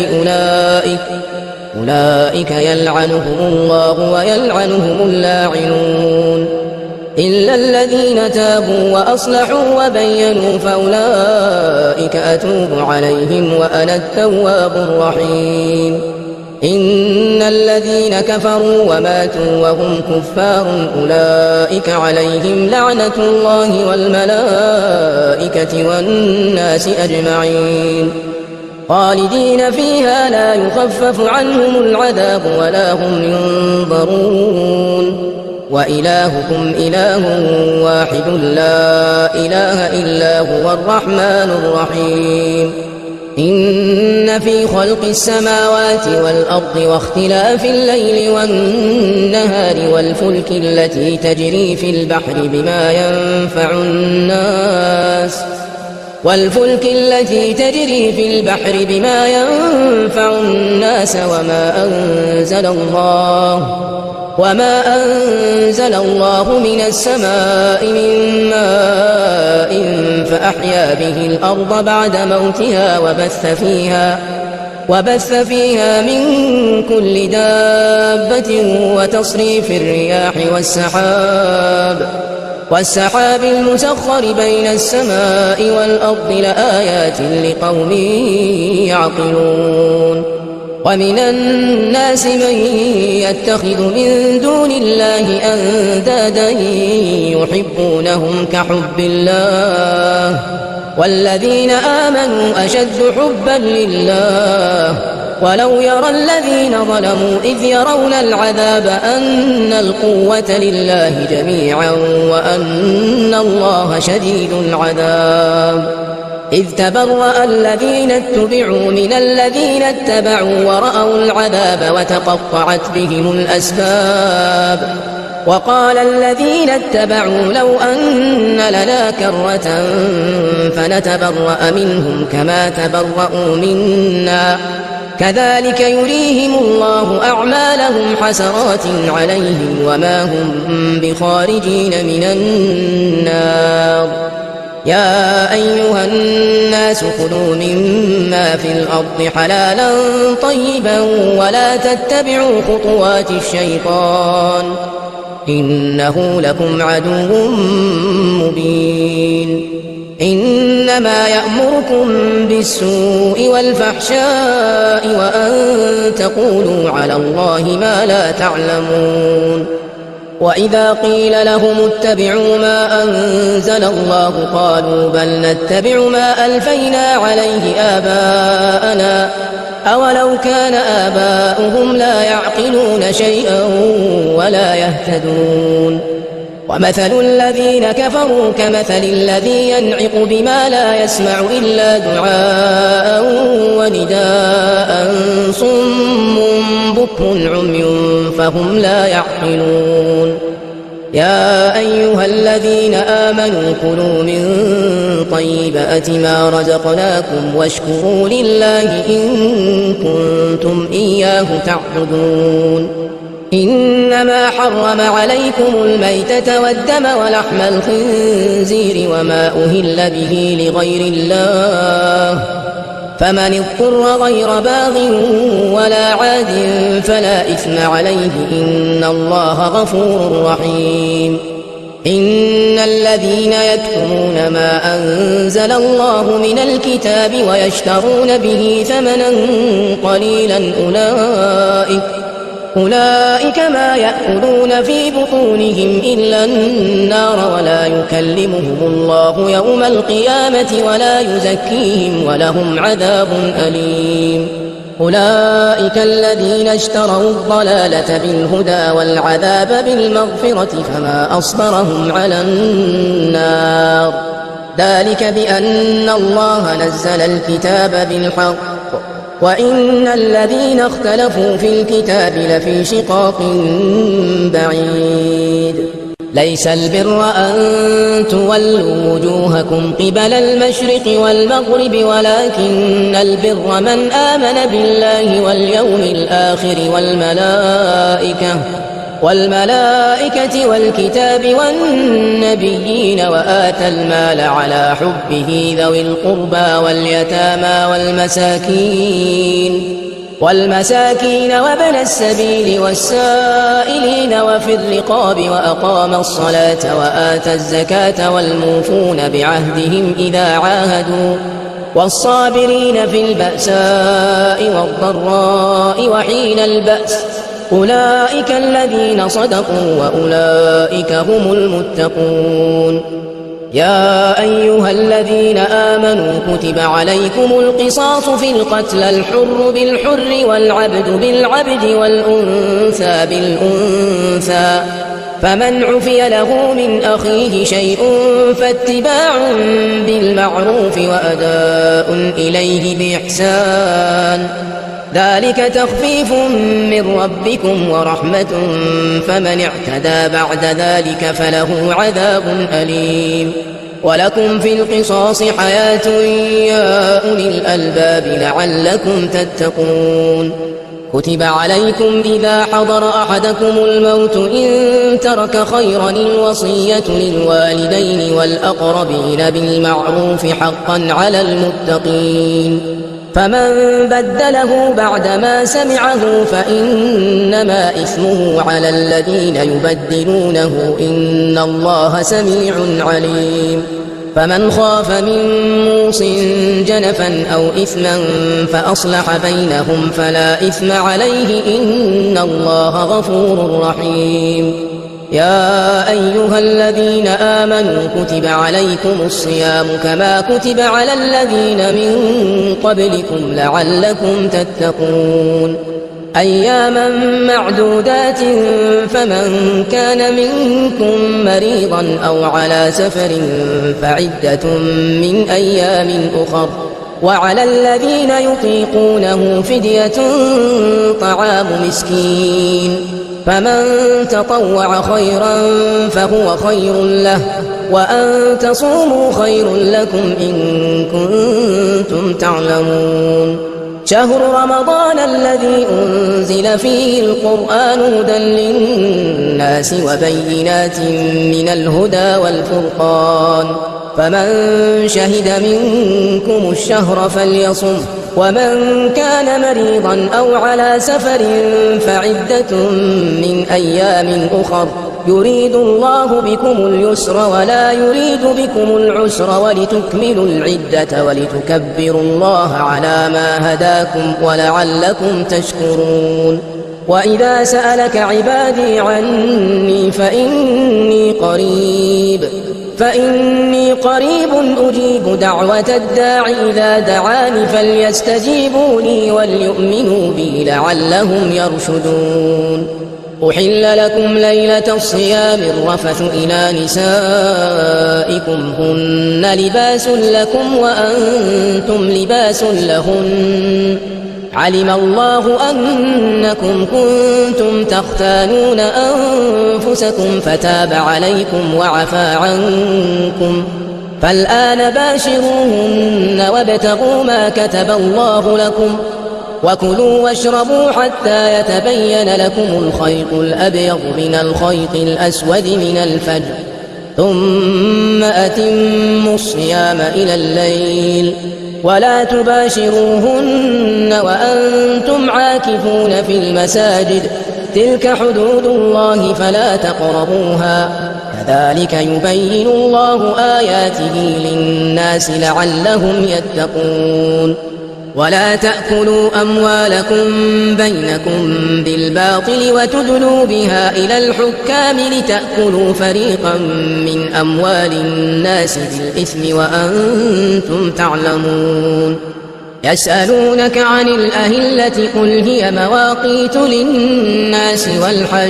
[SPEAKER 2] أولئك يلعنهم الله ويلعنهم اللاعنون إلا الذين تابوا وأصلحوا وبينوا فأولئك أتوب عليهم وأنا التواب الرحيم إن الذين كفروا وماتوا وهم كفار أولئك عليهم لعنة الله والملائكة والناس أجمعين خالدين فيها لا يخفف عنهم العذاب ولا هم ينظرون وإلهكم إله واحد لا إله إلا هو الرحمن الرحيم إن في خلق السماوات والأرض واختلاف الليل والنهار والفلك التي تجري في البحر بما ينفع الناس وما أنزل الله من السماء من ماء فأحيا به الأرض بعد موتها وبث فيها من كل دابة وتصريف الرياح والسحاب المسخر بين السماء والأرض لآيات لقوم يعقلون ومن الناس من يتخذ من دون الله أندادا يحبونهم كحب الله والذين آمنوا أشد حبا لله ولو يرى الذين ظلموا إذ يرون العذاب أن القوة لله جميعا وأن الله شديد العذاب إذ تبرأ الذين اتبعوا من الذين اتبعوا ورأوا العذاب وتقطعت بهم الأسباب وقال الذين اتبعوا لو أن لنا كرة فنتبرأ منهم كما تبرأوا منا كذلك يريهم الله أعمالهم حسرات عليهم وما هم بخارجين من النار. يا أيها الناس كلوا مما في الأرض حلالا طيبا ولا تتبعوا خطوات الشيطان إنه لكم عدو مبين. إنما يأمركم بالسوء والفحشاء وأن تقولوا على الله ما لا تعلمون. وإذا قيل لهم اتبعوا ما أنزل الله قالوا بل نتبع ما ألفينا عليه آباءنا أولو كان آباؤهم لا يعقلون شيئا ولا يهتدون. ومثل الذين كفروا كمثل الذي ينعق بما لا يسمع إلا دعاء ونداء صم بكم عمي فهم لا يعقلون. يا أيها الذين آمنوا كلوا من طيبات ما رزقناكم واشكروا لله إن كنتم إياه تعبدون. إنما حرم عليكم الميتة والدم ولحم الخنزير وما أهل به لغير الله فمن اضطر غير باغ ولا عاد فلا إثم عليه إن الله غفور رحيم. إن الذين يكتمون ما أنزل الله من الكتاب ويشترون به ثمنا قليلا أولئك ما يأكلون في بطونهم إلا النار ولا يكلمهم الله يوم القيامة ولا يزكيهم ولهم عذاب أليم. أولئك الذين اشتروا الضلالة بالهدى والعذاب بالمغفرة فما أصبرهم على النار ذلك بأن الله نزل الكتاب بالحق وإن الذين اختلفوا في الكتاب لفي شقاق بعيد. ليس البر أن تولوا وجوهكم قبل المشرق والمغرب ولكن البر من آمن بالله واليوم الآخر والملائكة والكتاب والنبيين وآتى المال على حبه ذوي القربى واليتامى والمساكين وابن السبيل والسائلين وفي الرقاب وأقام الصلاة وآتى الزكاة والموفون بعهدهم إذا عاهدوا والصابرين في البأساء والضراء وحين البأس أولئك الذين صدقوا وأولئك هم المتقون. يا أيها الذين آمنوا كتب عليكم القصاص في القتلى الحر بالحر والعبد بالعبد والأنثى بالأنثى فمن عفي له من أخيه شيء فاتباع بالمعروف وأداء إليه بإحسان ذلك تخفيف من ربكم ورحمة فمن اعتدى بعد ذلك فله عذاب أليم. ولكم في القصاص حياة يا أولي الألباب لعلكم تتقون. كتب عليكم إذا حضر أحدكم الموت إن ترك خيرا الوصية للوالدين والأقربين بالمعروف حقا على المتقين فمن بدله بعدما سمعه فإنما إثمه على الذين يبدلونه إن الله سميع عليم. فمن خاف من موص جنفا أو إثما فأصلح بينهم فلا إثم عليه إن الله غفور رحيم. يا أيها الذين آمنوا كتب عليكم الصيام كما كتب على الذين من قبلكم لعلكم تتقون أياما معدودات فمن كان منكم مريضا أو على سفر فعدة من أيام أخر وعلى الذين يطيقونه فدية طعام مسكين فمن تطوع خيرا فهو خير له، وأن تصوموا خير لكم إن كنتم تعلمون. شهر رمضان الذي أنزل فيه القرآن هدى للناس وبينات من الهدى والفرقان، فمن شهد منكم الشهر فليصم، ومن كان مريضا أو على سفر فعدة من أيام أخر، يريد الله بكم اليسر ولا يريد بكم العسر ولتكملوا العدة ولتكبروا الله على ما هداكم ولعلكم تشكرون. وإذا سألك عبادي عني فإني قريب أجيب دعوة الداع إذا دعاني فليستجيبوا لي وليؤمنوا بي لعلهم يرشدون. أحل لكم ليلة الصيام الرفث إلى نسائكم هن لباس لكم وأنتم لباس لهن، علم الله أنكم كنتم تختانون أنفسكم فتاب عليكم وعفى عنكم، فالآن باشروهن وابتغوا ما كتب الله لكم، وكلوا واشربوا حتى يتبين لكم الخيط الأبيض من الخيط الأسود من الفجر، ثم أتموا الصيام إلى الليل، ولا تباشروهن وأنتم عاكفون في المساجد، تلك حدود الله فلا تقربوها، كذلك يبين الله آياته للناس لعلهم يتقون. ولا تأكلوا أموالكم بينكم بالباطل وتدلوا بها إلى الحكام لتأكلوا فريقا من أموال الناس بالإثم وأنتم تعلمون. يسألونك عن الأهلة قل هي مواقيت للناس والحج،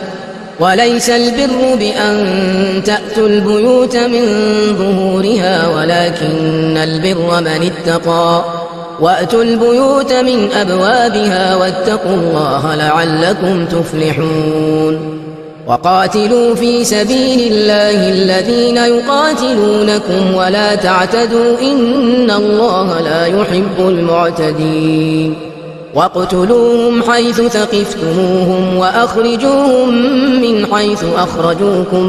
[SPEAKER 2] وليس البر بأن تأتوا البيوت من ظهورها ولكن البر من اتقى، وأتوا البيوت من أبوابها واتقوا الله لعلكم تفلحون. وقاتلوا في سبيل الله الذين يقاتلونكم ولا تعتدوا إن الله لا يحب المعتدين. واقتلوهم حيث ثقفتموهم وأخرجوهم من حيث أخرجوكم،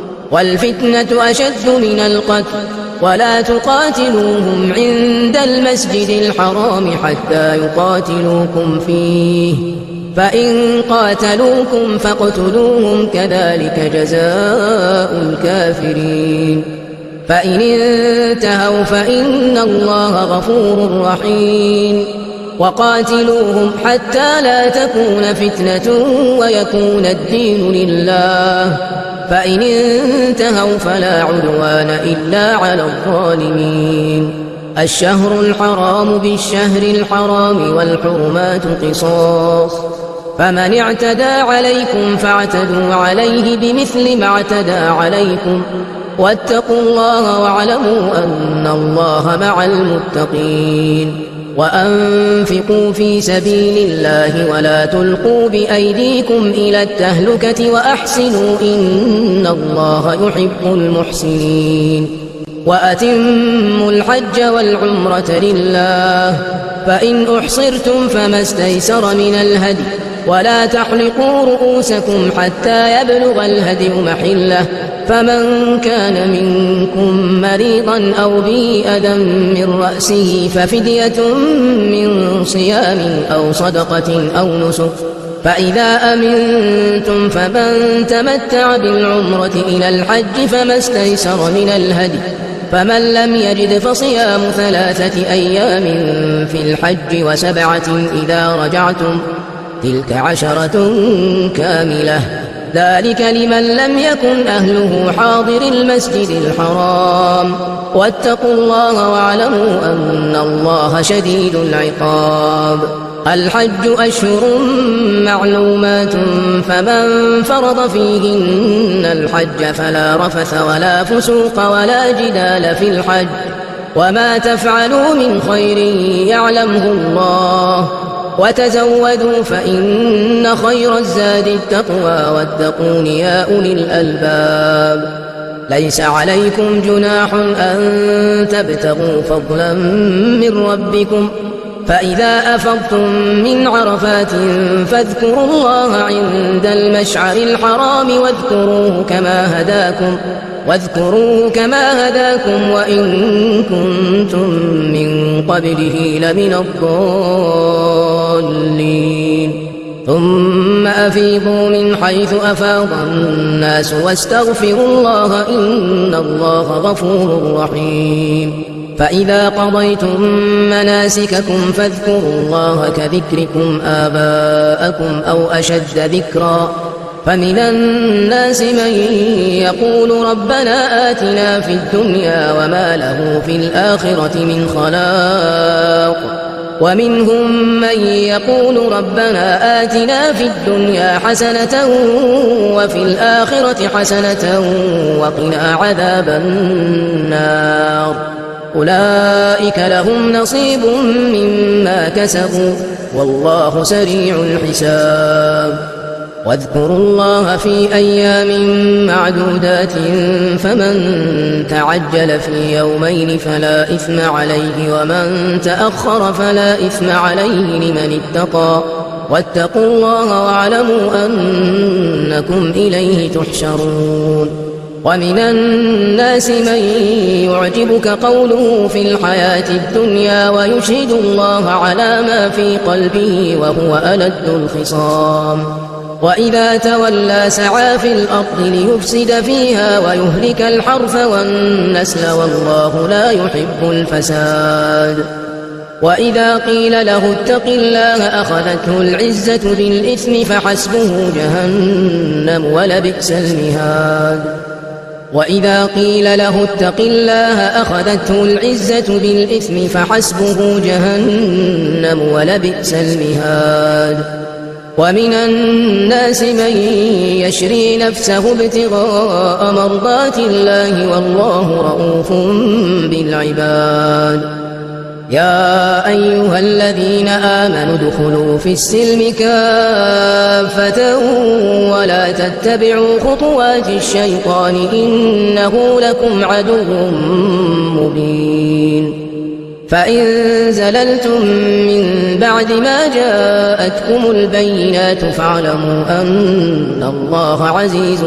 [SPEAKER 2] والفتنة أشد من القتل، ولا تقاتلوهم عند المسجد الحرام حتى يقاتلوكم فيه، فإن قاتلوكم فاقتلوهم كذلك جزاء الكافرين. فإن انتهوا فإن الله غفور رحيم. وقاتلوهم حتى لا تكون فتنة ويكون الدين لله، فإن انتهوا فلا عدوان إلا على الظالمين. الشهر الحرام بالشهر الحرام والحرمات قصاص، فمن اعتدى عليكم فاعتدوا عليه بمثل ما اعتدى عليكم، واتقوا الله واعلموا أن الله مع المتقين. وأنفقوا في سبيل الله ولا تلقوا بأيديكم إلى التهلكة وأحسنوا إن الله يحب المحسنين. وأتموا الحج والعمرة لله، فإن أحصرتم فما استيسر من الهدي، ولا تحلقوا رؤوسكم حتى يبلغ الهدي محله، فمن كان منكم مريضا أو به أذى من رأسه ففدية من صيام أو صدقة أو نسك، فإذا أمنتم فمن تمتع بالعمرة إلى الحج فما استيسر من الهدي، فمن لم يجد فصيام 3 أيام في الحج و7 إذا رجعتم، تلك 10 كاملة، ذلك لمن لم يكن أهله حاضر المسجد الحرام. واتقوا الله واعلموا أن الله شديد العقاب. الحج أشهر معلومات، فمن فرض فيهن الحج فلا رفث ولا فسوق ولا جدال في الحج، وما تفعلوا من خير يعلمه الله، وتزودوا فإن خير الزاد التقوى واتقون يا أولي الألباب ليس عليكم جناح أن تبتغوا فضلا من ربكم فإذا أفضتم من عرفات فاذكروا الله عند المشعر الحرام واذكروه كما هداكم وإن كنتم من قبله لمن الضالين ثم أفيضوا من حيث أفاض الناس واستغفروا الله إن الله غفور رحيم فإذا قضيتم مناسككم فاذكروا الله كذكركم آباءكم أو أشد ذكرا فمن الناس من يقول ربنا آتنا في الدنيا وما له في الآخرة من خلاق ومنهم من يقول ربنا آتنا في الدنيا حسنة وفي الآخرة حسنة وقنا عذاب النار أولئك لهم نصيب مما كسبوا والله سريع الحساب واذكروا الله في أيام معدودات فمن تعجل في يومين فلا إثم عليه ومن تأخر فلا إثم عليه لمن اتقى واتقوا الله واعلموا أنكم إليه تحشرون ومن الناس من يعجبك قوله في الحياة الدنيا ويشهد الله على ما في قلبه وهو ألد الخصام وإذا تولى سعى في الأرض ليفسد فيها ويهلك الحرث والنسل والله لا يحب الفساد وإذا قيل له اتق الله أخذته العزة بالإثم فحسبه جهنم ولبئس المهاد وإذا قيل له اتق الله أخذته العزة بالإثم فحسبه جهنم ولبئس المهاد ومن الناس من يشري نفسه ابتغاء مرضات الله والله رؤوف بالعباد يا أيها الذين آمنوا ادخلوا في السلم كافة ولا تتبعوا خطوات الشيطان إنه لكم عدو مبين فإن زللتم من بعد ما جاءتكم البينات فاعلموا أن الله عزيز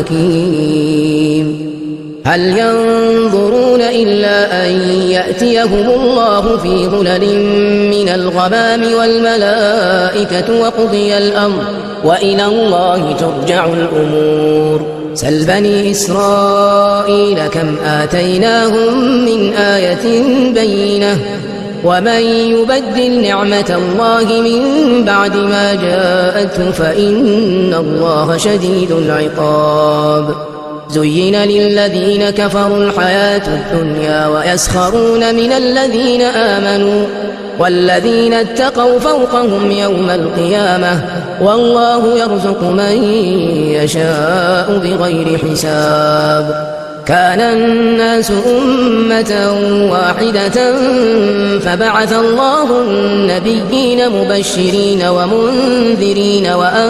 [SPEAKER 2] حكيم هل ينظرون إلا أن يأتيهم الله في ظلل من الغمام والملائكة وقضي الأمر وإلى الله ترجع الأمور سل بني إسرائيل كم آتيناهم من آية بينة ومن يبدل نعمة الله من بعد ما جاءته فإن الله شديد العقاب زين للذين كفروا الحياة الدنيا ويسخرون من الذين آمنوا والذين اتقوا فوقهم يوم القيامة والله يرزق من يشاء بغير حساب كان الناس أمة واحدة فبعث الله النبيين مبشرين ومنذرين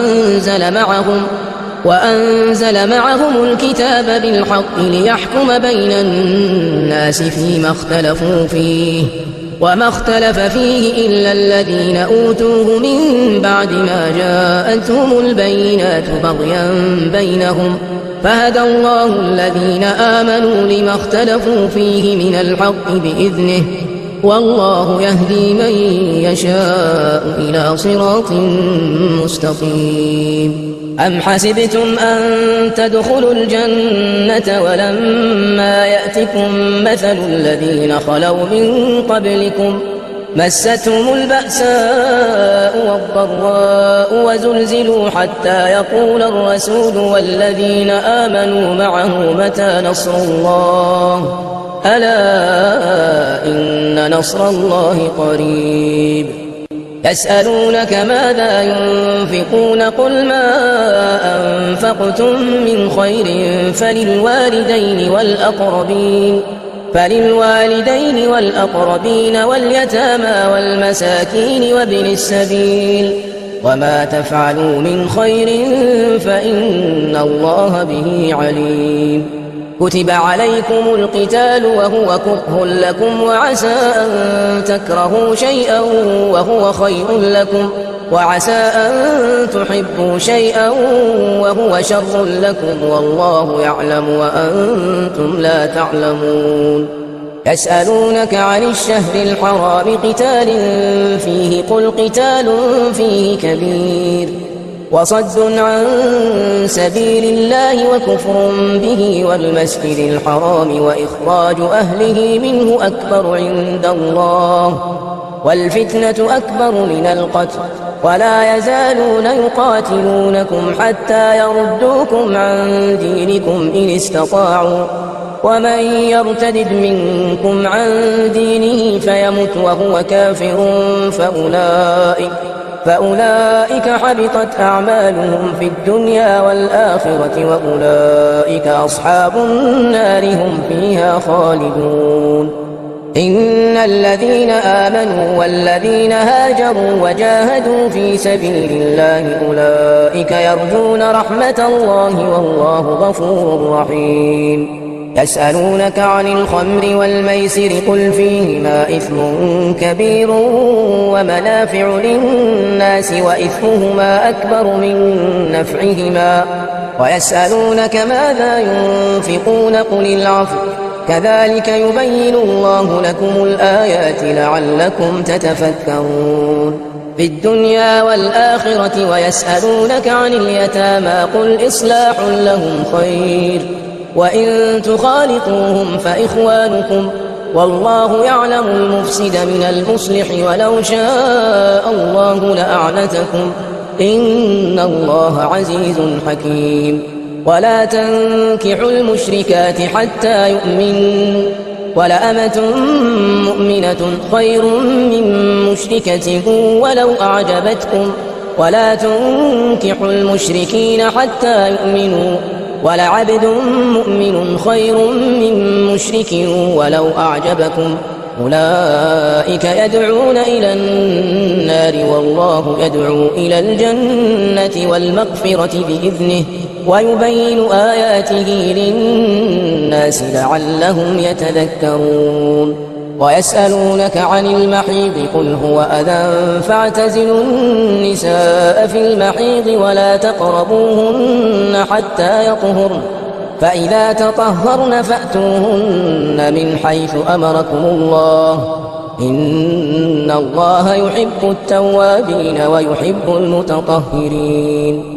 [SPEAKER 2] وأنزل معهم الكتاب بالحق ليحكم بين الناس فيما اختلفوا فيه وما اختلف فيه إلا الذين أوتوه من بعد ما جاءتهم البينات بغيا بينهم فهدى الله الذين آمنوا لما اختلفوا فيه من الحق بإذنه والله يهدي من يشاء إلى صراط مستقيم أم حسبتم أن تدخلوا الجنة ولما يأتكم مثل الذين خلوا من قبلكم مستهم البأساء والضراء وزلزلوا حتى يقول الرسول والذين آمنوا معه متى نصر الله ألا إن نصر الله قريب يسألونك ماذا ينفقون قل ما أنفقتم من خير فللوالدين والأقربين فللوالدين والأقربين واليتامى والمساكين وابن السبيل وما تفعلوا من خير فإن الله به عليم. كتب عليكم القتال وهو كره لكم وعسى أن تكرهوا شيئا وهو خير لكم وعسى أن تحبوا شيئا وهو شر لكم والله يعلم وأنتم لا تعلمون. يسألونك عن الشهر الحرام قتال فيه قل قتال فيه كبير وصد عن سبيل الله وكفر به والمسجد الحرام وإخراج أهله منه أكبر عند الله والفتنة أكبر من القتل ولا يزالون يقاتلونكم حتى يردوكم عن دينكم إن استطاعوا ومن يرتد منكم عن دينه فيمت وهو كافر فأولئك حبطت أعمالهم في الدنيا والآخرة وأولئك أصحاب النار هم فيها خالدون. إن الذين آمنوا والذين هاجروا وجاهدوا في سبيل الله أولئك يرجون رحمة الله والله غفور رحيم. يسألونك عن الخمر والميسر قل فيهما إثم كبير ومنافع للناس وإثمهما أكبر من نفعهما ويسألونك ماذا ينفقون قل العفو كذلك يبين الله لكم الآيات لعلكم تتفكرون. في الدنيا والآخرة ويسألونك عن اليتامى قل إصلاح لهم خير وإن تخالطوهم فإخوانكم والله يعلم المفسد من المصلح ولو شاء الله لأعنتكم إن الله عزيز حكيم. ولا تنكحوا المشركات حتى يؤمنوا ولأمة مؤمنة خير من مشركة ولو أعجبتكم ولا تنكحوا المشركين حتى يؤمنوا ولعبد مؤمن خير من مشرك ولو أعجبكم أولئك يدعون إلى النار والله يدعو إلى الجنة والمغفرة بإذنه ويبين آياته للناس لعلهم يتذكرون. ويسألونك عن المحيض قل هو أذى فاعتزلوا النساء في المحيض ولا تقربوهن حتى يطهرن فإذا تطهرن فأتوهن من حيث أمركم الله إن الله يحب التوابين ويحب المتطهرين.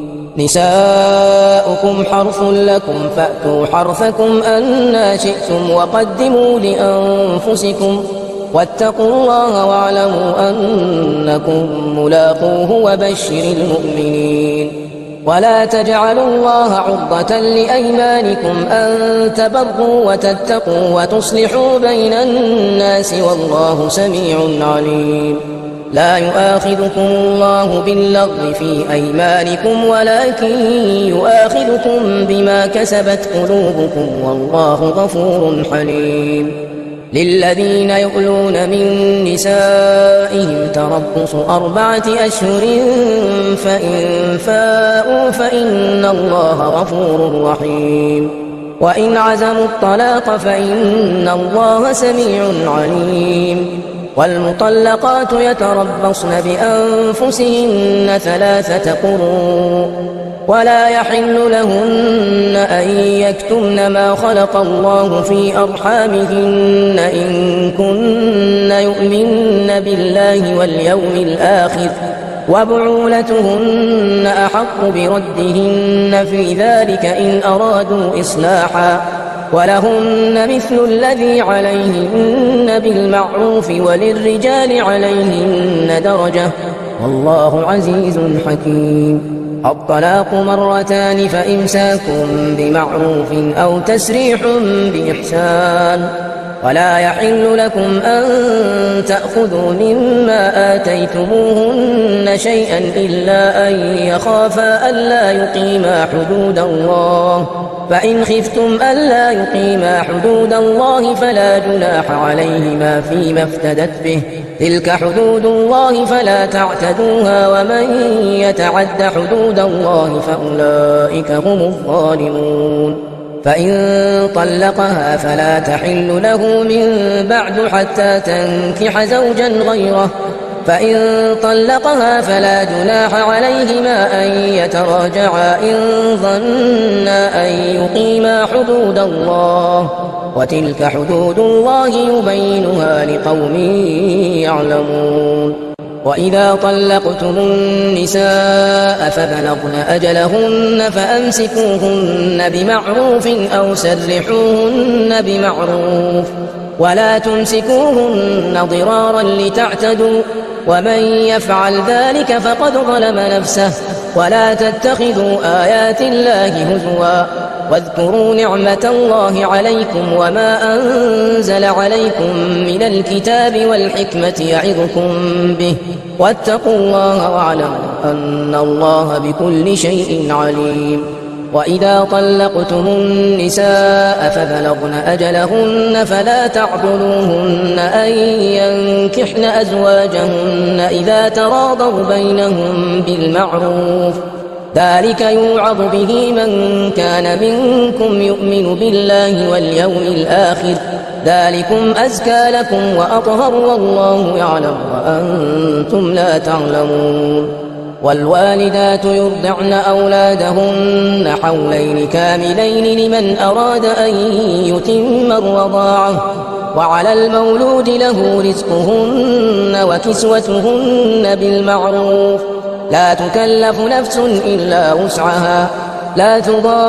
[SPEAKER 2] نساؤكم حرث لكم فأتوا حرثكم أنى شئتم وقدموا لأنفسكم واتقوا الله واعلموا أنكم ملاقوه وبشر المؤمنين. ولا تجعلوا الله عرضة لأيمانكم أن تبروا وتتقوا وتصلحوا بين الناس والله سميع عليم. لا يؤاخذكم الله باللغو في أيمانكم ولكن يؤاخذكم بما كسبت قلوبكم والله غفور حليم. للذين يؤلون من نسائهم تربص 4 أشهر فإن فاءوا فإن الله غفور رحيم. وإن عزموا الطلاق فإن الله سميع عليم. والمطلقات يتربصن بأنفسهن 3 قروء ولا يحل لهن أن يكتمن ما خلق الله في أرحامهن إن كن يؤمن بالله واليوم الآخر وبعولتهن أحق بردهن في ذلك إن أرادوا إصلاحا ولهن مثل الذي عليهن بالمعروف وللرجال عليهن درجة والله عزيز حكيم. الطلاق 2 فإمساك بمعروف أو تسريح بإحسان ولا يحل لكم أن تأخذوا مما آتيتموهن شيئا إلا أن يخافا ألا يقيما حدود الله، فإن خفتم ألا يقيما حدود الله فلا جناح عليهما فيما افتدت به، تلك حدود الله فلا تعتدوها، ومن يتعد حدود الله فأولئك هم الظالمون. فإن طلقها فلا تحل له من بعد حتى تنكح زوجا غيره، فإن طلقها فلا جناح عليهما أن يتراجعا إن ظنا أن يقيما حدود الله، وتلك حدود الله يبينها لقوم يعلمون. وإذا طلقتم النساء فبلغن أجلهن فأمسكوهن بمعروف أو سرحوهن بمعروف، ولا تمسكوهن ضرارا لتعتدوا، ومن يفعل ذلك فقد ظلم نفسه. ولا تتخذوا آيات الله هزوا، واذكروا نعمة الله عليكم وما أنزل عليكم من الكتاب والحكمة يعظكم به، واتقوا الله واعلموا أن الله بكل شيء عليم. وإذا طلقتم النساء فبلغن أجلهن فلا تعضلوهن أن ينكحن أزواجهن إذا تراضوا بينهم بالمعروف، ذلك يوعظ به من كان منكم يؤمن بالله واليوم الآخر، ذلكم أزكى لكم وأطهر والله يعلم وأنتم لا تعلمون. والوالدات يرضعن أولادهن حولين كاملين لمن أراد أن يتم الرضاعة، وعلى المولود له رزقهن وكسوتهن بالمعروف، لا تكلف نفس إلا وسعها، لا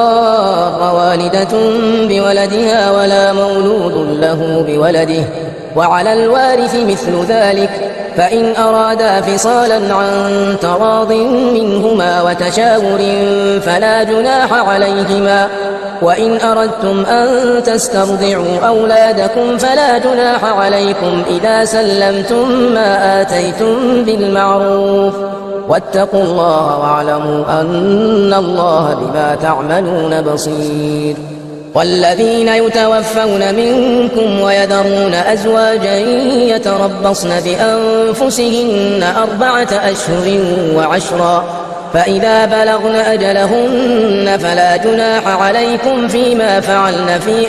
[SPEAKER 2] تضار والدة بولدها ولا مولود له بولده، وعلى الوارث مثل ذلك، فإن أرادا فصالا عن تراض منهما وتشاور فلا جناح عليهما. وإن أردتم أن تسترضعوا أولادكم فلا جناح عليكم إذا سلمتم ما آتيتم بالمعروف، واتقوا الله واعلموا أن الله بما تعملون بصير. والذين يتوفون منكم ويذرون أزواجا يتربصن بأنفسهن 4 أشهر و10، فإذا بلغن أجلهن فلا جناح عليكم فيما فعلن في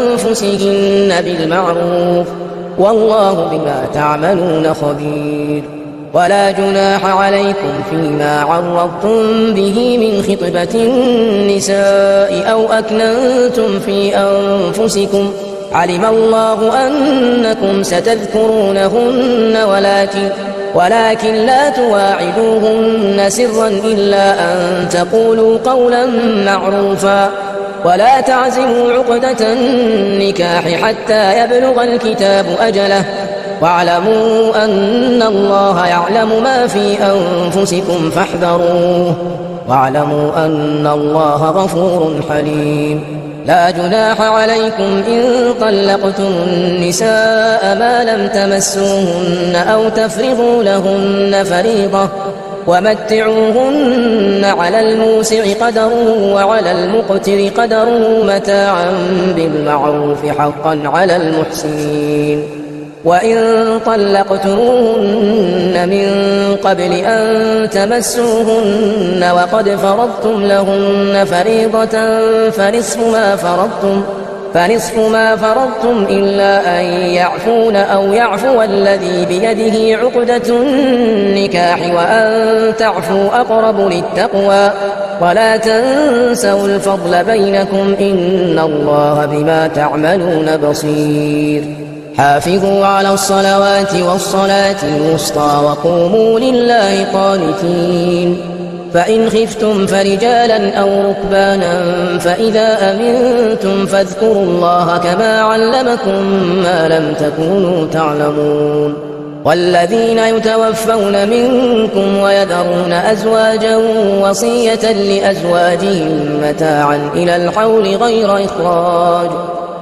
[SPEAKER 2] أنفسهن بالمعروف، والله بما تعملون خبير. ولا جناح عليكم فيما عرضتم به من خطبة النساء أو أكننتم في أنفسكم، علم الله أنكم ستذكرونهن ولكن لا تواعدوهن سرا إلا أن تقولوا قولا معروفا، ولا تعزموا عقدة النكاح حتى يبلغ الكتاب أجله، واعلموا أن الله يعلم ما في أنفسكم فاحذروه، واعلموا أن الله غفور حليم. لا جناح عليكم إن طلقتم النساء ما لم تمسوهن أو تفرضوا لهن فريضة، ومتعوهن على الموسع قدره وعلى المقتر قدره متاعا بالمعروف حقا على المحسنين. وإن طلقتموهن من قبل أن تمسوهن وقد فرضتم لهن فريضة فنصف ما فرضتم إلا أن يعفون أو يعفو الذي بيده عقدة النكاح، وأن تعفوا أقرب للتقوى، ولا تنسوا الفضل بينكم إن الله بما تعملون بصير. حافظوا على الصلوات والصلاة الوسطى وقوموا لله قانتين. فإن خفتم فرجالا أو ركبانا فإذا أمنتم فاذكروا الله كما علمكم ما لم تكونوا تعلمون. والذين يتوفون منكم ويذرون أزواجا وصية لأزواجهم متاعا إلى الحول غير إخراج،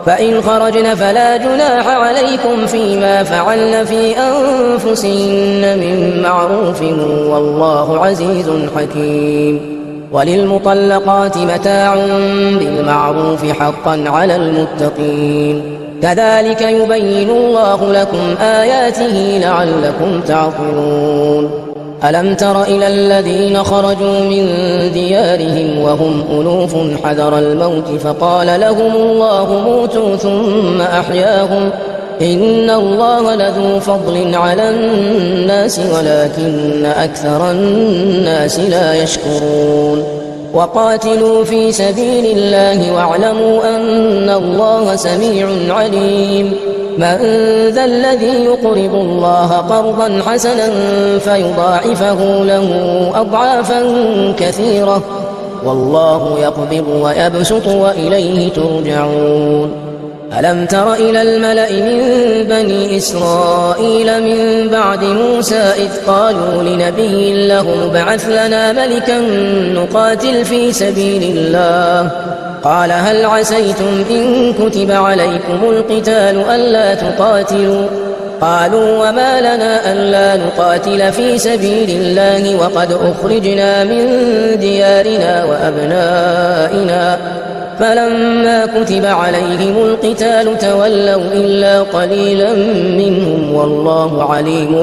[SPEAKER 2] فإن خرجن فلا جناح عليكم فيما فعلن في أنفسهن من معروف والله عزيز حكيم. وللمطلقات متاع بالمعروف حقا على المتقين كذلك يبين الله لكم آياته لعلكم تعقلون. ألم تر إلى الذين خرجوا من ديارهم وهم ألوف حذر الموت فقال لهم الله موتوا ثم أحياهم إن الله لذو فضل على الناس ولكن أكثر الناس لا يشكرون. وقاتلوا في سبيل الله واعلموا أن الله سميع عليم. من ذا الذي يقرض الله قرضا حسنا فيضاعفه له أضعافا كثيرة والله يقبض ويبسط وإليه ترجعون. ألم تر إلى الملأ من بني إسرائيل من بعد موسى إذ قالوا لنبي له ابعث لنا ملكا نقاتل في سبيل الله قال هل عسيتم إن كتب عليكم القتال ألا تقاتلوا قالوا وما لنا ألا نقاتل في سبيل الله وقد أخرجنا من ديارنا وأبنائنا فلما كتب عليهم القتال تولوا إلا قليلا منهم والله عليم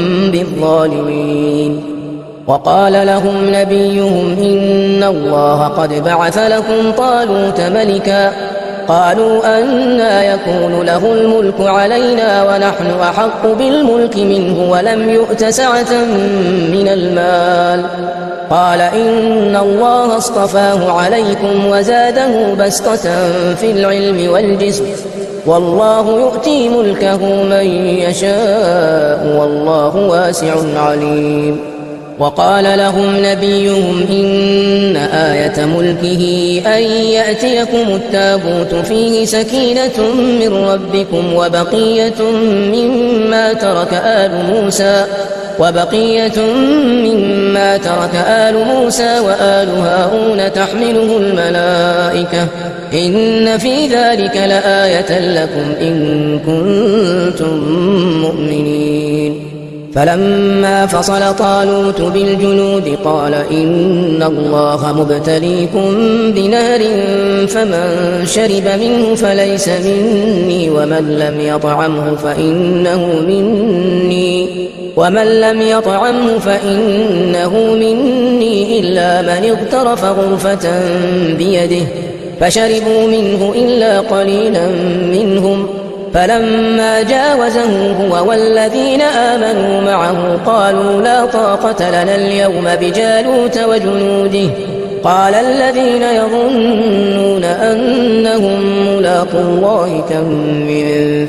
[SPEAKER 2] بالظالمين. وقال لهم نبيهم إن الله قد بعث لكم طالوت ملكا قالوا أنى يكون له الملك علينا ونحن أحق بالملك منه ولم يؤت سعة من المال قال إن الله اصطفاه عليكم وزاده بسطة في العلم والجسم والله يؤتي ملكه من يشاء والله واسع عليم. وقال لهم نبيهم إن آية ملكه أن يأتيكم التابوت فيه سكينة من ربكم وبقية مما ترك آل موسى وآل هارون تحمله الملائكة إن في ذلك لآية لكم إن كنتم مؤمنين. فلما فصل طالوت بالجنود قال إن الله مبتليكم بنهر فمن شرب منه فليس مني ومن لم يطعمه فإنه مني إلا من اغترف غرفة بيده فشربوا منه إلا قليلا منهم فلما جاوزه هو والذين آمنوا معه قالوا لا طاقة لنا اليوم بجالوت وجنوده قال الذين يظنون أنهم ملاقو الله كم من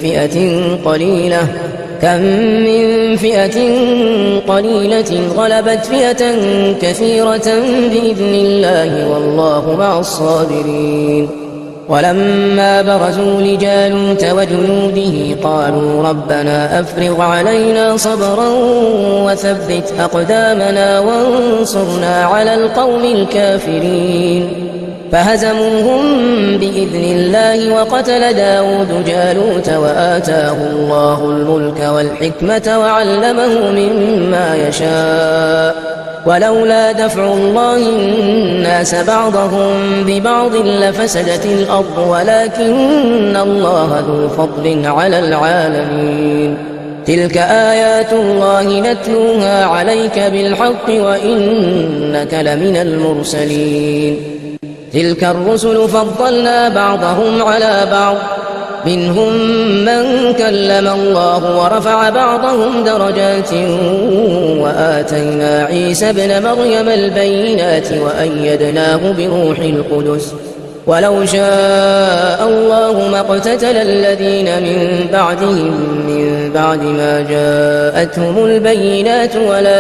[SPEAKER 2] فئة قليلة غلبت فئة كثيرة بإذن الله والله مع الصابرين. ولما برزوا لجالوت وجنوده قالوا ربنا أفرغ علينا صبرا وثبت أقدامنا وانصرنا على القوم الكافرين فهزموهم بإذن الله وقتل داود جالوت وآتاه الله الملك والحكمة وعلمه مما يشاء ولولا دفع الله الناس بعضهم ببعض لفسدت الأرض ولكن الله ذو فضل على العالمين. تلك آيات الله نتلوها عليك بالحق وإنك لمن المرسلين. تلك الرسل فضلنا بعضهم على بعض منهم من كلم الله ورفع بعضهم درجات وآتينا عيسى ابن مريم البينات وأيدناه بروح القدس ولو شاء الله ما اقتتل الذين من بعدهم من بعد ما جاءتهم البينات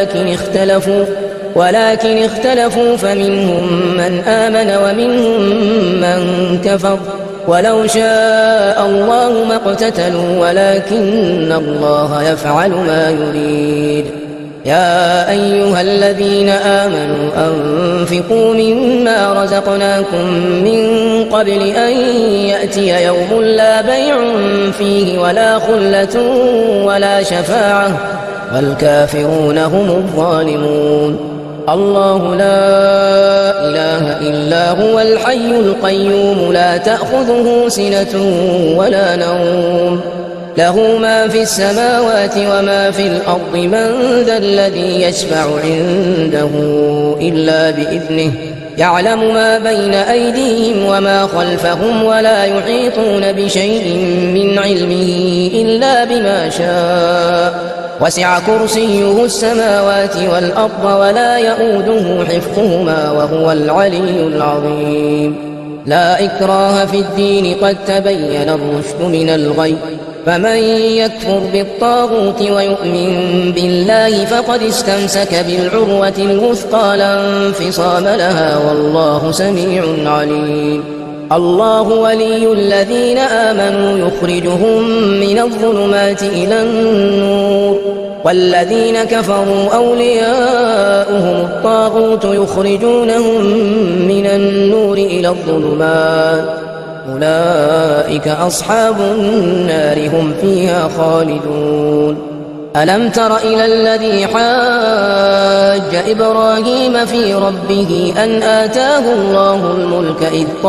[SPEAKER 2] ولكن اختلفوا فمنهم من آمن ومنهم من كفر ولو شاء الله ما اقتتلوا ولكن الله يفعل ما يريد. يا أيها الذين آمنوا أنفقوا مما رزقناكم من قبل أن يأتي يوم لا بيع فيه ولا خلة ولا شفاعة والكافرون هم الظالمون. الله لا إله إلا هو الحي القيوم لا تأخذه سنة ولا نوم له ما في السماوات وما في الأرض من ذا الذي يشفع عنده إلا بإذنه يعلم ما بين أيديهم وما خلفهم ولا يحيطون بشيء من علمه إلا بما شاء وسع كرسيه السماوات والأرض ولا يؤوده حفظهما وهو العلي العظيم. لا إكراه في الدين قد تبين الرشد من الغي فمن يكفر بالطاغوت ويؤمن بالله فقد استمسك بالعروة الوثقى لا انفصام لها والله سميع عليم. الله ولي الذين آمنوا يخرجهم من الظلمات إلى النور والذين كفروا أولياؤهم الطاغوت يخرجونهم من النور إلى الظلمات أولئك أصحاب النار هم فيها خالدون. ألم تر إلى الذي حاج إبراهيم في ربه أن آتاه الله الملك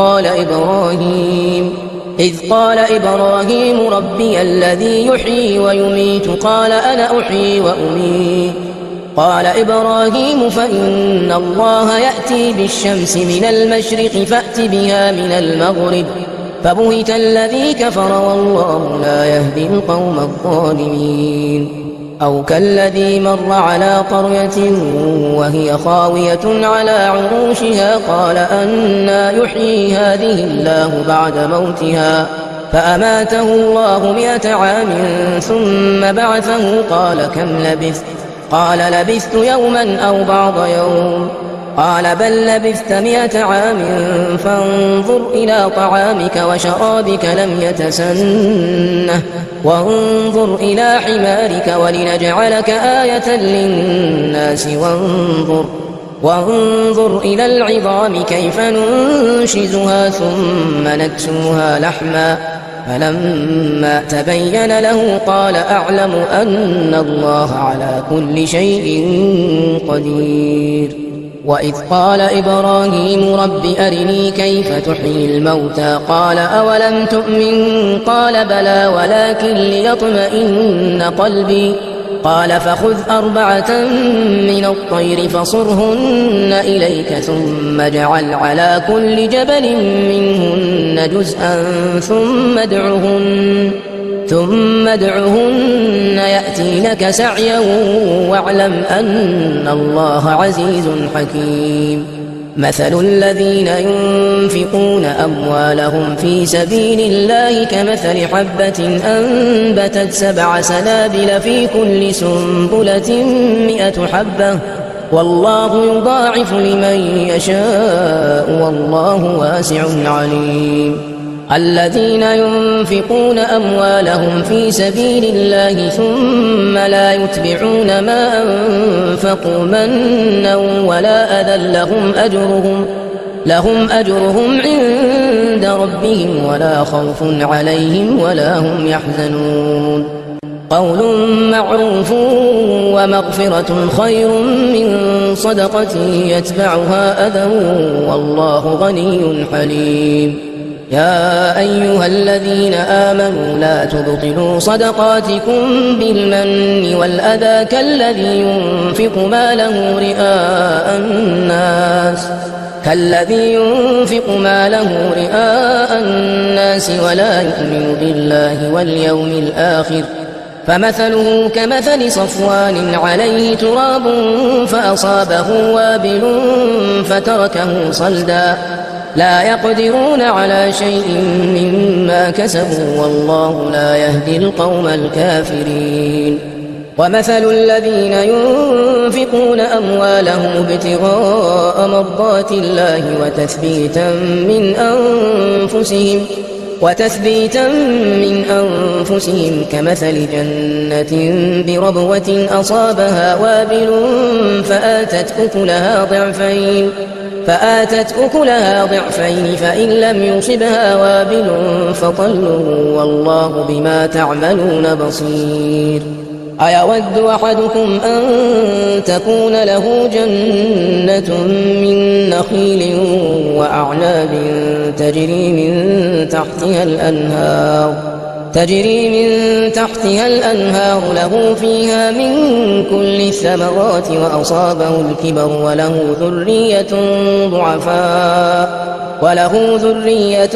[SPEAKER 2] إذ قال إبراهيم ربي الذي يحيي ويميت قال أنا أحيي وأميت قال إبراهيم فإن الله يأتي بالشمس من المشرق فأت بها من المغرب فبهت الذي كفر والله لا يهدي القوم الظالمين. أو كالذي مر على قرية وهي خاوية على عروشها قال أنى يحيي هذه الله بعد موتها فأماته الله 100 عام ثم بعثه قال كم لبثت قال لبثت يوما أو بعض يوم قال بل لبثت 100 عام فانظر إلى طعامك وشرابك لم يتسنه وانظر إلى حمارك ولنجعلك آية للناس وانظر إلى العظام كيف ننشزها ثم نكسوها لحما فلما تبين له قال أعلم أن الله على كل شيء قدير. وإذ قال إبراهيم رب أرني كيف تحيي الموتى قال أولم تؤمن قال بلى ولكن ليطمئن قلبي قال فخذ 4 من الطير فصرهن إليك ثم اجعل على كل جبل منهن جزءا ثم ادعهن يأتينك سعيا واعلم أن الله عزيز حكيم. مثل الذين ينفقون أموالهم في سبيل الله كمثل حبة أنبتت 7 سنابل في كل سنبلة 100 حبة والله يضاعف لمن يشاء والله واسع عليم. الذين ينفقون أموالهم في سبيل الله ثم لا يتبعون ما أنفقوا منا ولا أذى لهم أجرهم عند ربهم ولا خوف عليهم ولا هم يحزنون. قول معروف ومغفرة خير من صدقة يتبعها أذى والله غني حليم. يا أيها الذين آمنوا لا تبطلوا صدقاتكم بالمن والأذى كالذي ينفق ماله رئاء الناس ولا يؤمن بالله واليوم الآخر فمثله كمثل صفوان عليه تراب فأصابه وابل فتركه صلدا لا يقدرون على شيء مما كسبوا والله لا يهدي القوم الكافرين. ومثل الذين ينفقون أموالهم ابتغاء مرضات الله وتثبيتا من أنفسهم وتثبيتا من أنفسهم كمثل جنة بربوة أصابها وابل فآتت أكلها ضعفين فإن لم يصبها وابل فطل والله بما تعملون بصير. أيود أحدكم أن تكون له جنة من نخيل وأعناب تجري من تحتها الأنهار له فيها من كل الثمرات وأصابه الكبر وله ذرية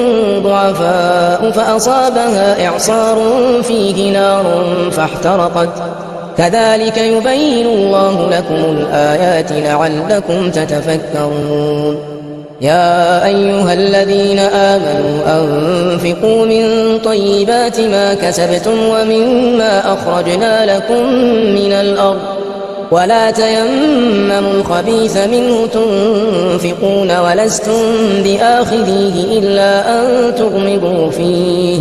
[SPEAKER 2] ضعفاء فأصابها إعصار فيه نار فاحترقت. كذلك يبين الله لكم الآيات لعلكم تتفكرون. يا أيها الذين آمنوا أنفقوا من طيبات ما كسبتم ومما أخرجنا لكم من الأرض ولا تيمموا الخبيث منه تنفقون ولستم بآخذيه إلا أن تغمضوا فيه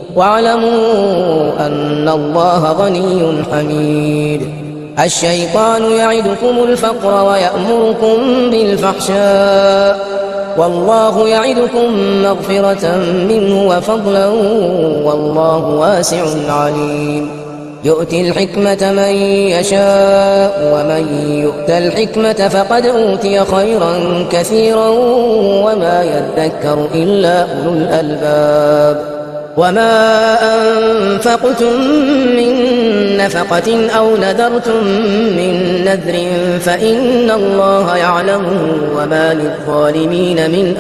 [SPEAKER 2] واعلموا أن الله غني حميد. الشيطان يعدكم الفقر ويأمركم بالفحشاء والله يعدكم مغفرة منه وفضلا والله واسع عليم. يؤتي الحكمة من يشاء ومن يؤت الحكمة فقد أوتي خيرا كثيرا وما يذكر إلا أولو الألباب. وما أنفقتم من نفقة أو نذرتم من نذر فإن الله يعلمه وما للظالمين من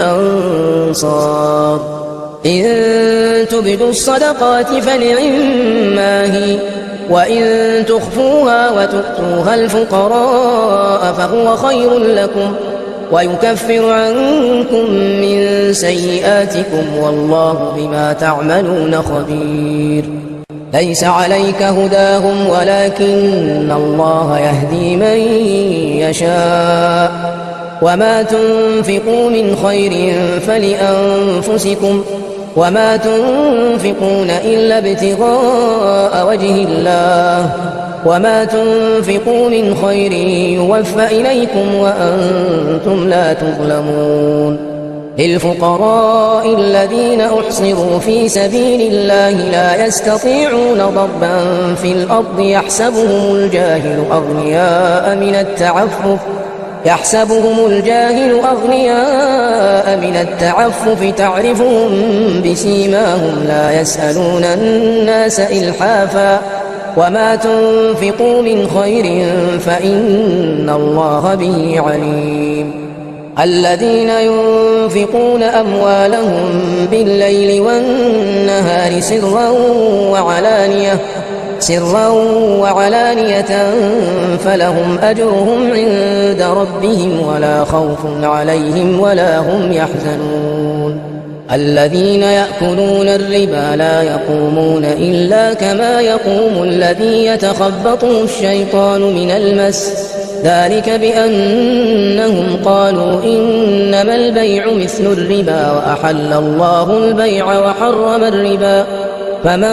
[SPEAKER 2] أنصار. إن تبدوا الصدقات فنعما هي وإن تخفوها وتؤتوها الفقراء فهو خير لكم ويكفر عنكم من سيئاتكم والله بما تعملون خبير. ليس عليك هداهم ولكن الله يهدي من يشاء وما تنفقوا من خير فلأنفسكم وما تنفقون إلا ابتغاء وجه الله وما تنفقوا من خير يوفى إليكم وأنتم لا تظلمون. للفقراء الذين أحصروا في سبيل الله لا يستطيعون ضربا في الأرض يحسبهم الجاهل أغنياء من التعفف تعرفهم بسيماهم لا يسألون الناس إلحافا وما تنفقوا من خير فإن الله به عليم. الذين ينفقون أموالهم بالليل والنهار سرا وعلانية فلهم أجرهم عند ربهم ولا خوف عليهم ولا هم يحزنون. الذين يأكلون الربا لا يقومون إلا كما يقوم الذي يتخبطه الشيطان من المس ذلك بأنهم قالوا إنما البيع مثل الربا وأحل الله البيع وحرم الربا فمن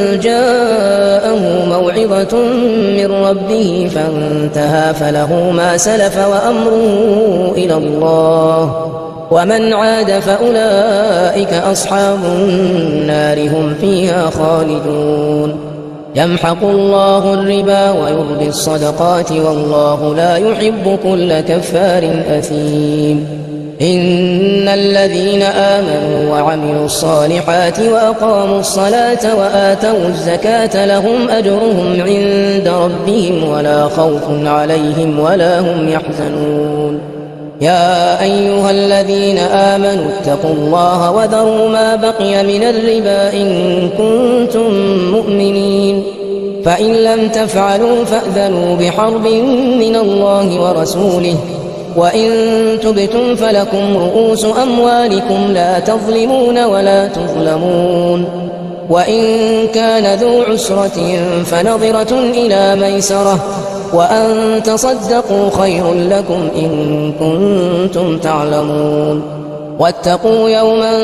[SPEAKER 2] جاءه موعظة من ربه فانتهى فله ما سلف وأمره إلى الله ومن عاد فأولئك أصحاب النار هم فيها خالدون. يمحق الله الربا ويربي الصدقات والله لا يحب كل كفار أثيم. إن الذين آمنوا وعملوا الصالحات وأقاموا الصلاة وآتوا الزكاة لهم أجرهم عند ربهم ولا خوف عليهم ولا هم يحزنون. يا أيها الذين آمنوا اتقوا الله وذروا ما بقي من الربا إن كنتم مؤمنين فإن لم تفعلوا فأذنوا بحرب من الله ورسوله وإن تبتم فلكم رؤوس أموالكم لا تظلمون ولا تظلمون. وإن كان ذو عسرة فنظرة إلى ميسرة وأن تصدقوا خير لكم إن كنتم تعلمون. واتقوا يوما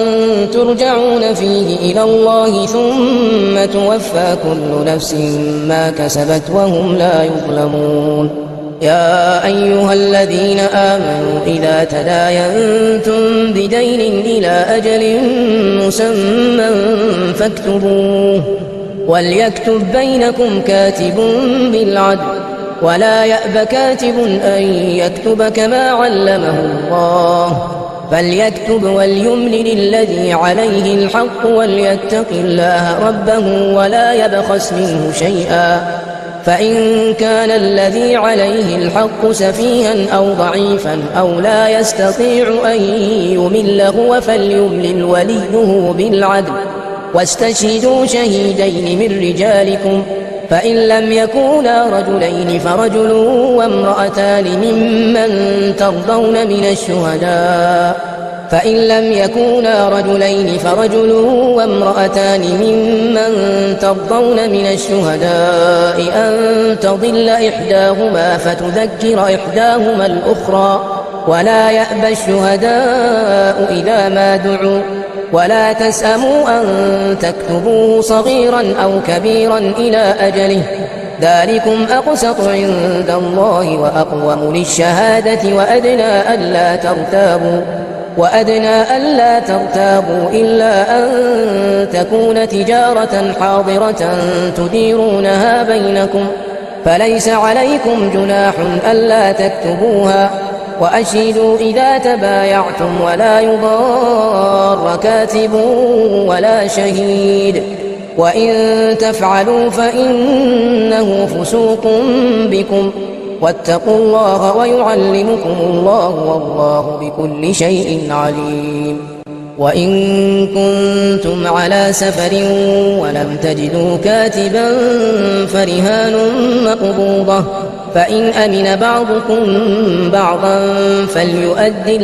[SPEAKER 2] ترجعون فيه إلى الله ثم توفى كل نفس ما كسبت وهم لا يظلمون. يا أيها الذين آمنوا إذا تداينتم بدين إلى أجل مسمى فاكتبوه وليكتب بينكم كاتب بالعدل ولا يأب كاتب أن يكتب كما علمه الله فليكتب وليملل الذي عليه الحق وليتق الله ربه ولا يبخس منه شيئا فإن كان الذي عليه الحق سفيها أو ضعيفا أو لا يستطيع أن يمل هو فليملل وليه بالعدل واستشهدوا شهيدين من رجالكم فإن لم يكونا رجلين فرجل وامرأتان ممن ترضون من الشهداء فإن لم يكونا رجلين فرجل وامرأتان ممن ترضون من الشهداء أن تضل إحداهما فتذكر إحداهما الأخرى ولا يأبى الشهداء إذا ما دعوا ولا تسأموا أن تكتبوه صغيرا أو كبيرا إلى أجله ذلكم أقسط عند الله وأقوم للشهادة وأدنى ألا ترتابوا إلا أن تكون تجارة حاضرة تديرونها بينكم فليس عليكم جناح ألا تكتبوها وأشهدوا إذا تبايعتم ولا يضار كاتب ولا شهيد وإن تفعلوا فإنه فسوق بكم واتقوا الله ويعلمكم الله والله بكل شيء عليم. وإن كنتم على سفر ولم تجدوا كاتبا فرهان مقبوضة فإن أمن بعضكم بعضا فليؤدي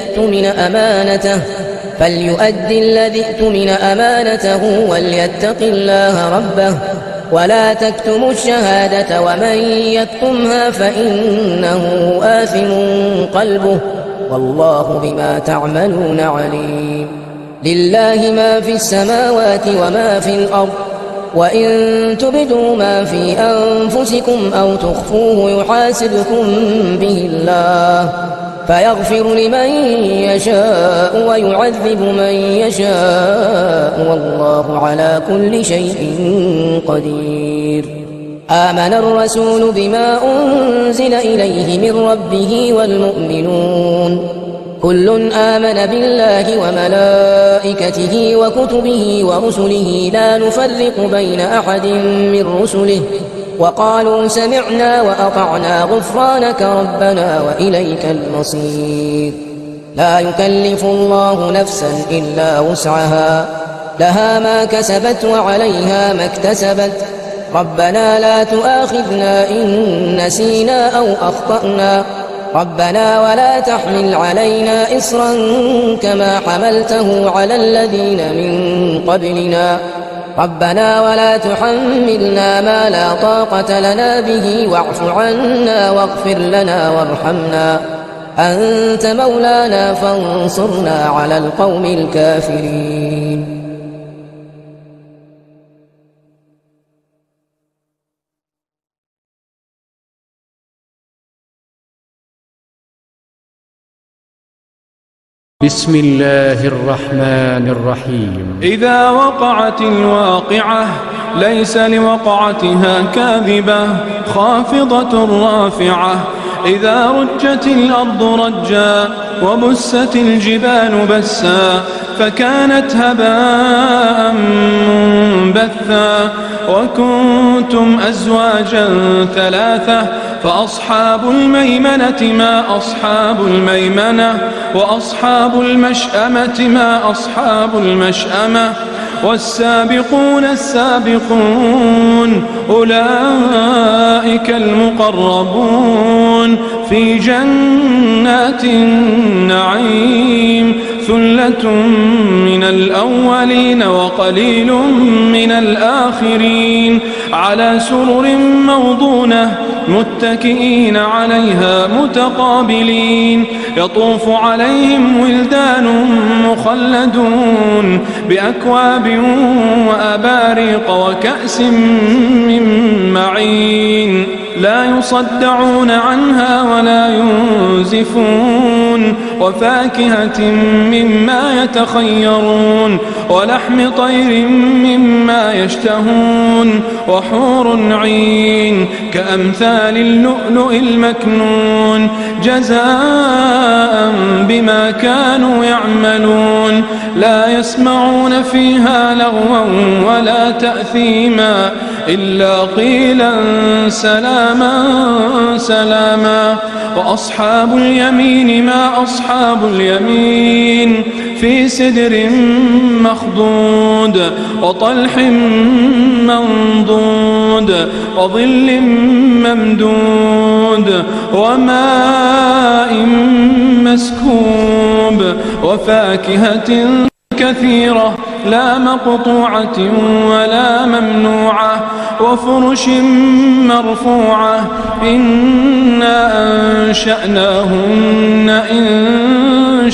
[SPEAKER 2] الذي اؤتمن أمانته وليتق الله ربه ولا تكتموا الشهادة ومن يكتمها فإنه آثم قلبه والله بما تعملون عليم. لله ما في السماوات وما في الأرض وإن تبدوا ما في أنفسكم أو تخفوه يحاسبكم به الله فيغفر لمن يشاء ويعذب من يشاء والله على كل شيء قدير. آمن الرسول بما أنزل إليه من ربه والمؤمنون كل آمن بالله وملائكته وكتبه ورسله لا نفرق بين أحد من رسله وقالوا سمعنا وأطعنا غفرانك ربنا وإليك المصير. لا يكلف الله نفسا إلا وسعها لها ما كسبت وعليها ما اكتسبت ربنا لا تؤاخذنا إن نسينا أو أخطأنا ربنا ولا تحمل علينا إصرا كما حملته على الذين من قبلنا ربنا ولا تحملنا ما لا طاقة لنا به واعف عنا واغفر لنا وارحمنا أنت مولانا فانصرنا على القوم الكافرين.
[SPEAKER 3] بسم الله الرحمن الرحيم.
[SPEAKER 4] إذا وقعت الواقعة ليس لوقعتها كاذبة خافضة رافعة إذا رجت الأرض رجا وبست الجبال بسا فكانت هباء منبثا وكنتم أزواجا ثلاثة فأصحاب الميمنة ما أصحاب الميمنة وأصحاب المشأمة ما أصحاب المشأمة والسابقون السابقون أولئك المقربون في جنات النعيم ثلة من الأولين وقليل من الآخرين على سرر موضونة متكئين عليها متقابلين يطوف عليهم ولدان مخلدون بأكواب وأباريق وكأس من معين لا يصدعون عنها ولا ينزفون وفاكهة مما يتخيرون ولحم طير مما يشتهون وحور عين كأمثال اللؤلؤ المكنون جزاء بما كانوا يعملون لا يسمعون فيها لغوا ولا تأثيما إلا قيلا سلاما سلاما وأصحاب اليمين ما أصحاب اليمين في سدر مخضود وطلح منضود وظل ممدود وماء مسكوب وفاكهة كثيرة لا مقطوعة ولا ممنوعة وفرش مرفوعة إنا أنشأناهن إن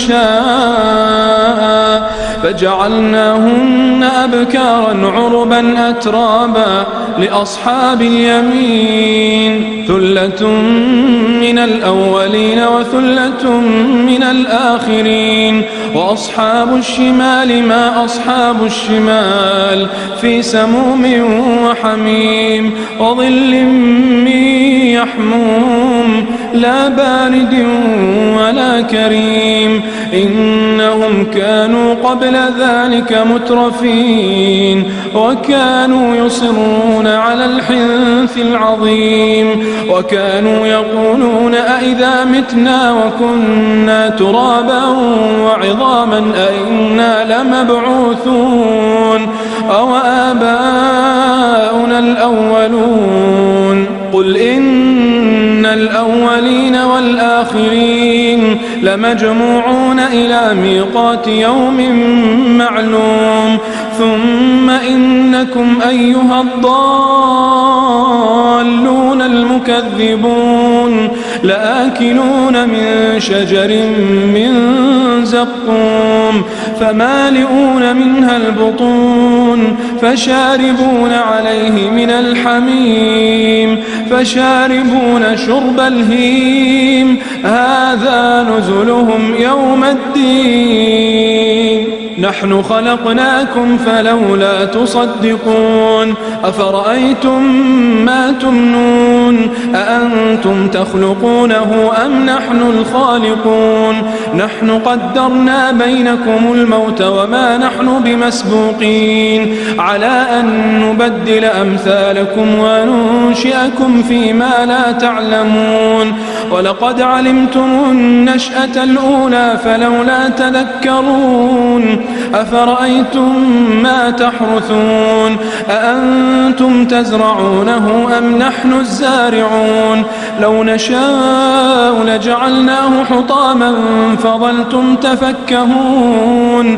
[SPEAKER 4] شاء فجعلناهن أبكارا عربا أترابا لأصحاب اليمين ثلة من الأولين وثلة من الآخرين وأصحاب الشمال ما أصحاب الشمال في سموم وحميم وظل من يحموم لا بارد ولا كريم إنهم كانوا قبل ذلك مترفين وكانوا يصرون على الحنث العظيم وكانوا يقولون أئذا متنا وكنا ترابا وعظاما أئنا لمبعوثون أو آباؤنا الأولون قل إن الأولين والآخرين لمجموعون إلى ميقات يوم معلوم ثم إنكم أيها الضالون المكذبون لآكلون من شجر من زقوم فمالئون منها البطون فشاربون عليه من الحميم فشاربون شرب الهيم هذا نزلهم يوم الدين نحن خلقناكم فلولا تصدقون أفرأيتم ما تمنون أأنتم تخلقونه أم نحن الخالقون نحن قدرنا بينكم الموت وما نحن بمسبوقين على أن نبدل أمثالكم وننشئكم فيما لا تعلمون ولقد علمتم النشأة الأولى فلولا تذكرون أفرأيتم ما تحرثون أأنتم تزرعونه أم نحن الزارعون لو نشاء لجعلناه حطاما فظلتم تفكهون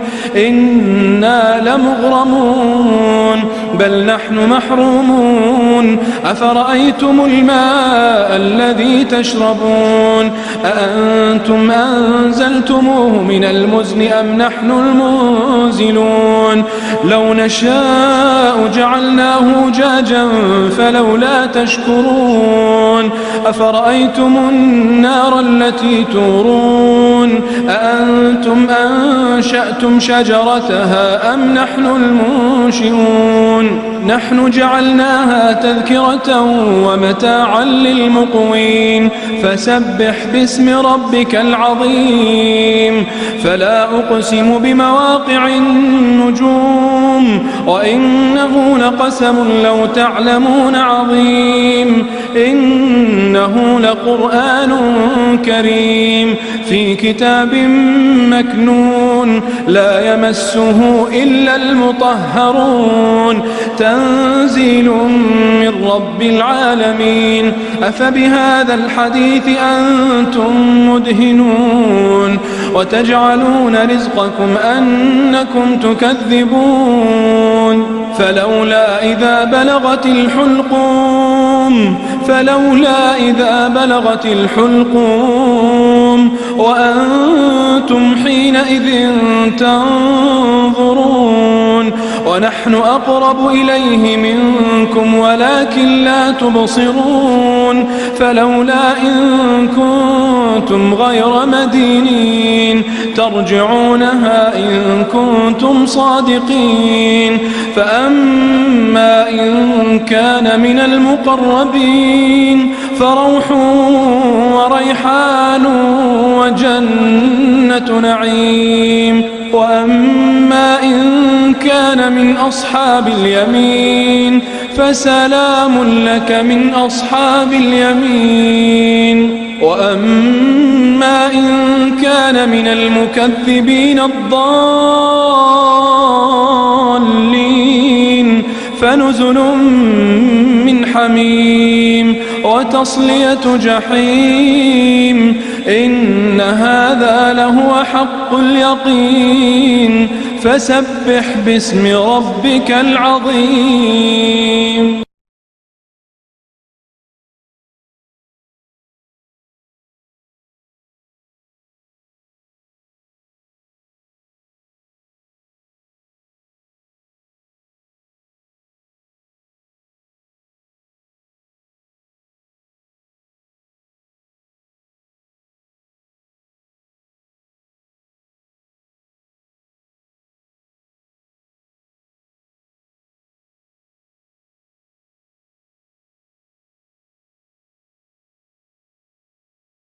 [SPEAKER 4] إنا لمغرمون بل نحن محرومون أفرأيتم الماء الذي تشربون أأنتم أنزلتموه من المزن أم نحن المنزلون لو نشاء جعلناه جاجا فلولا تشكرون أفرأيتم النار التي تورون أأنتم أنشأتم شجرتها أم نحن المنشئون نحن جعلناها تذكرة ومتاعا للمقوين فسبح باسم ربك العظيم فلا أقسم بمواقع النجوم وإنه لقسم لو تعلمون عظيم إنه لقرآن كريم في كتاب مكنون لا يمسه إلا المطهرون تنزيل من رب العالمين أفبهذا الحديث أنتم مدهنون وتجعلون رزقكم أنكم تكذبون فلولا إذا بلغت الحلقوم فلولا إذا بلغت الحلقوم وأنتم حينئذ تنظرون ونحن أقرب إليه منكم ولكن لا تبصرون فلولا إن كنتم غير مدينين ترجعونها إن كنتم صادقين فأما إن كان من المقربين فروح وريحان وجنة نعيم وأما إن كان من أصحاب اليمين فسلام لك من أصحاب اليمين وأما إن كان من المكذبين الضالين فنزل من حميم وتصلية جحيم إن هذا لهو حق اليقين فسبح باسم ربك العظيم.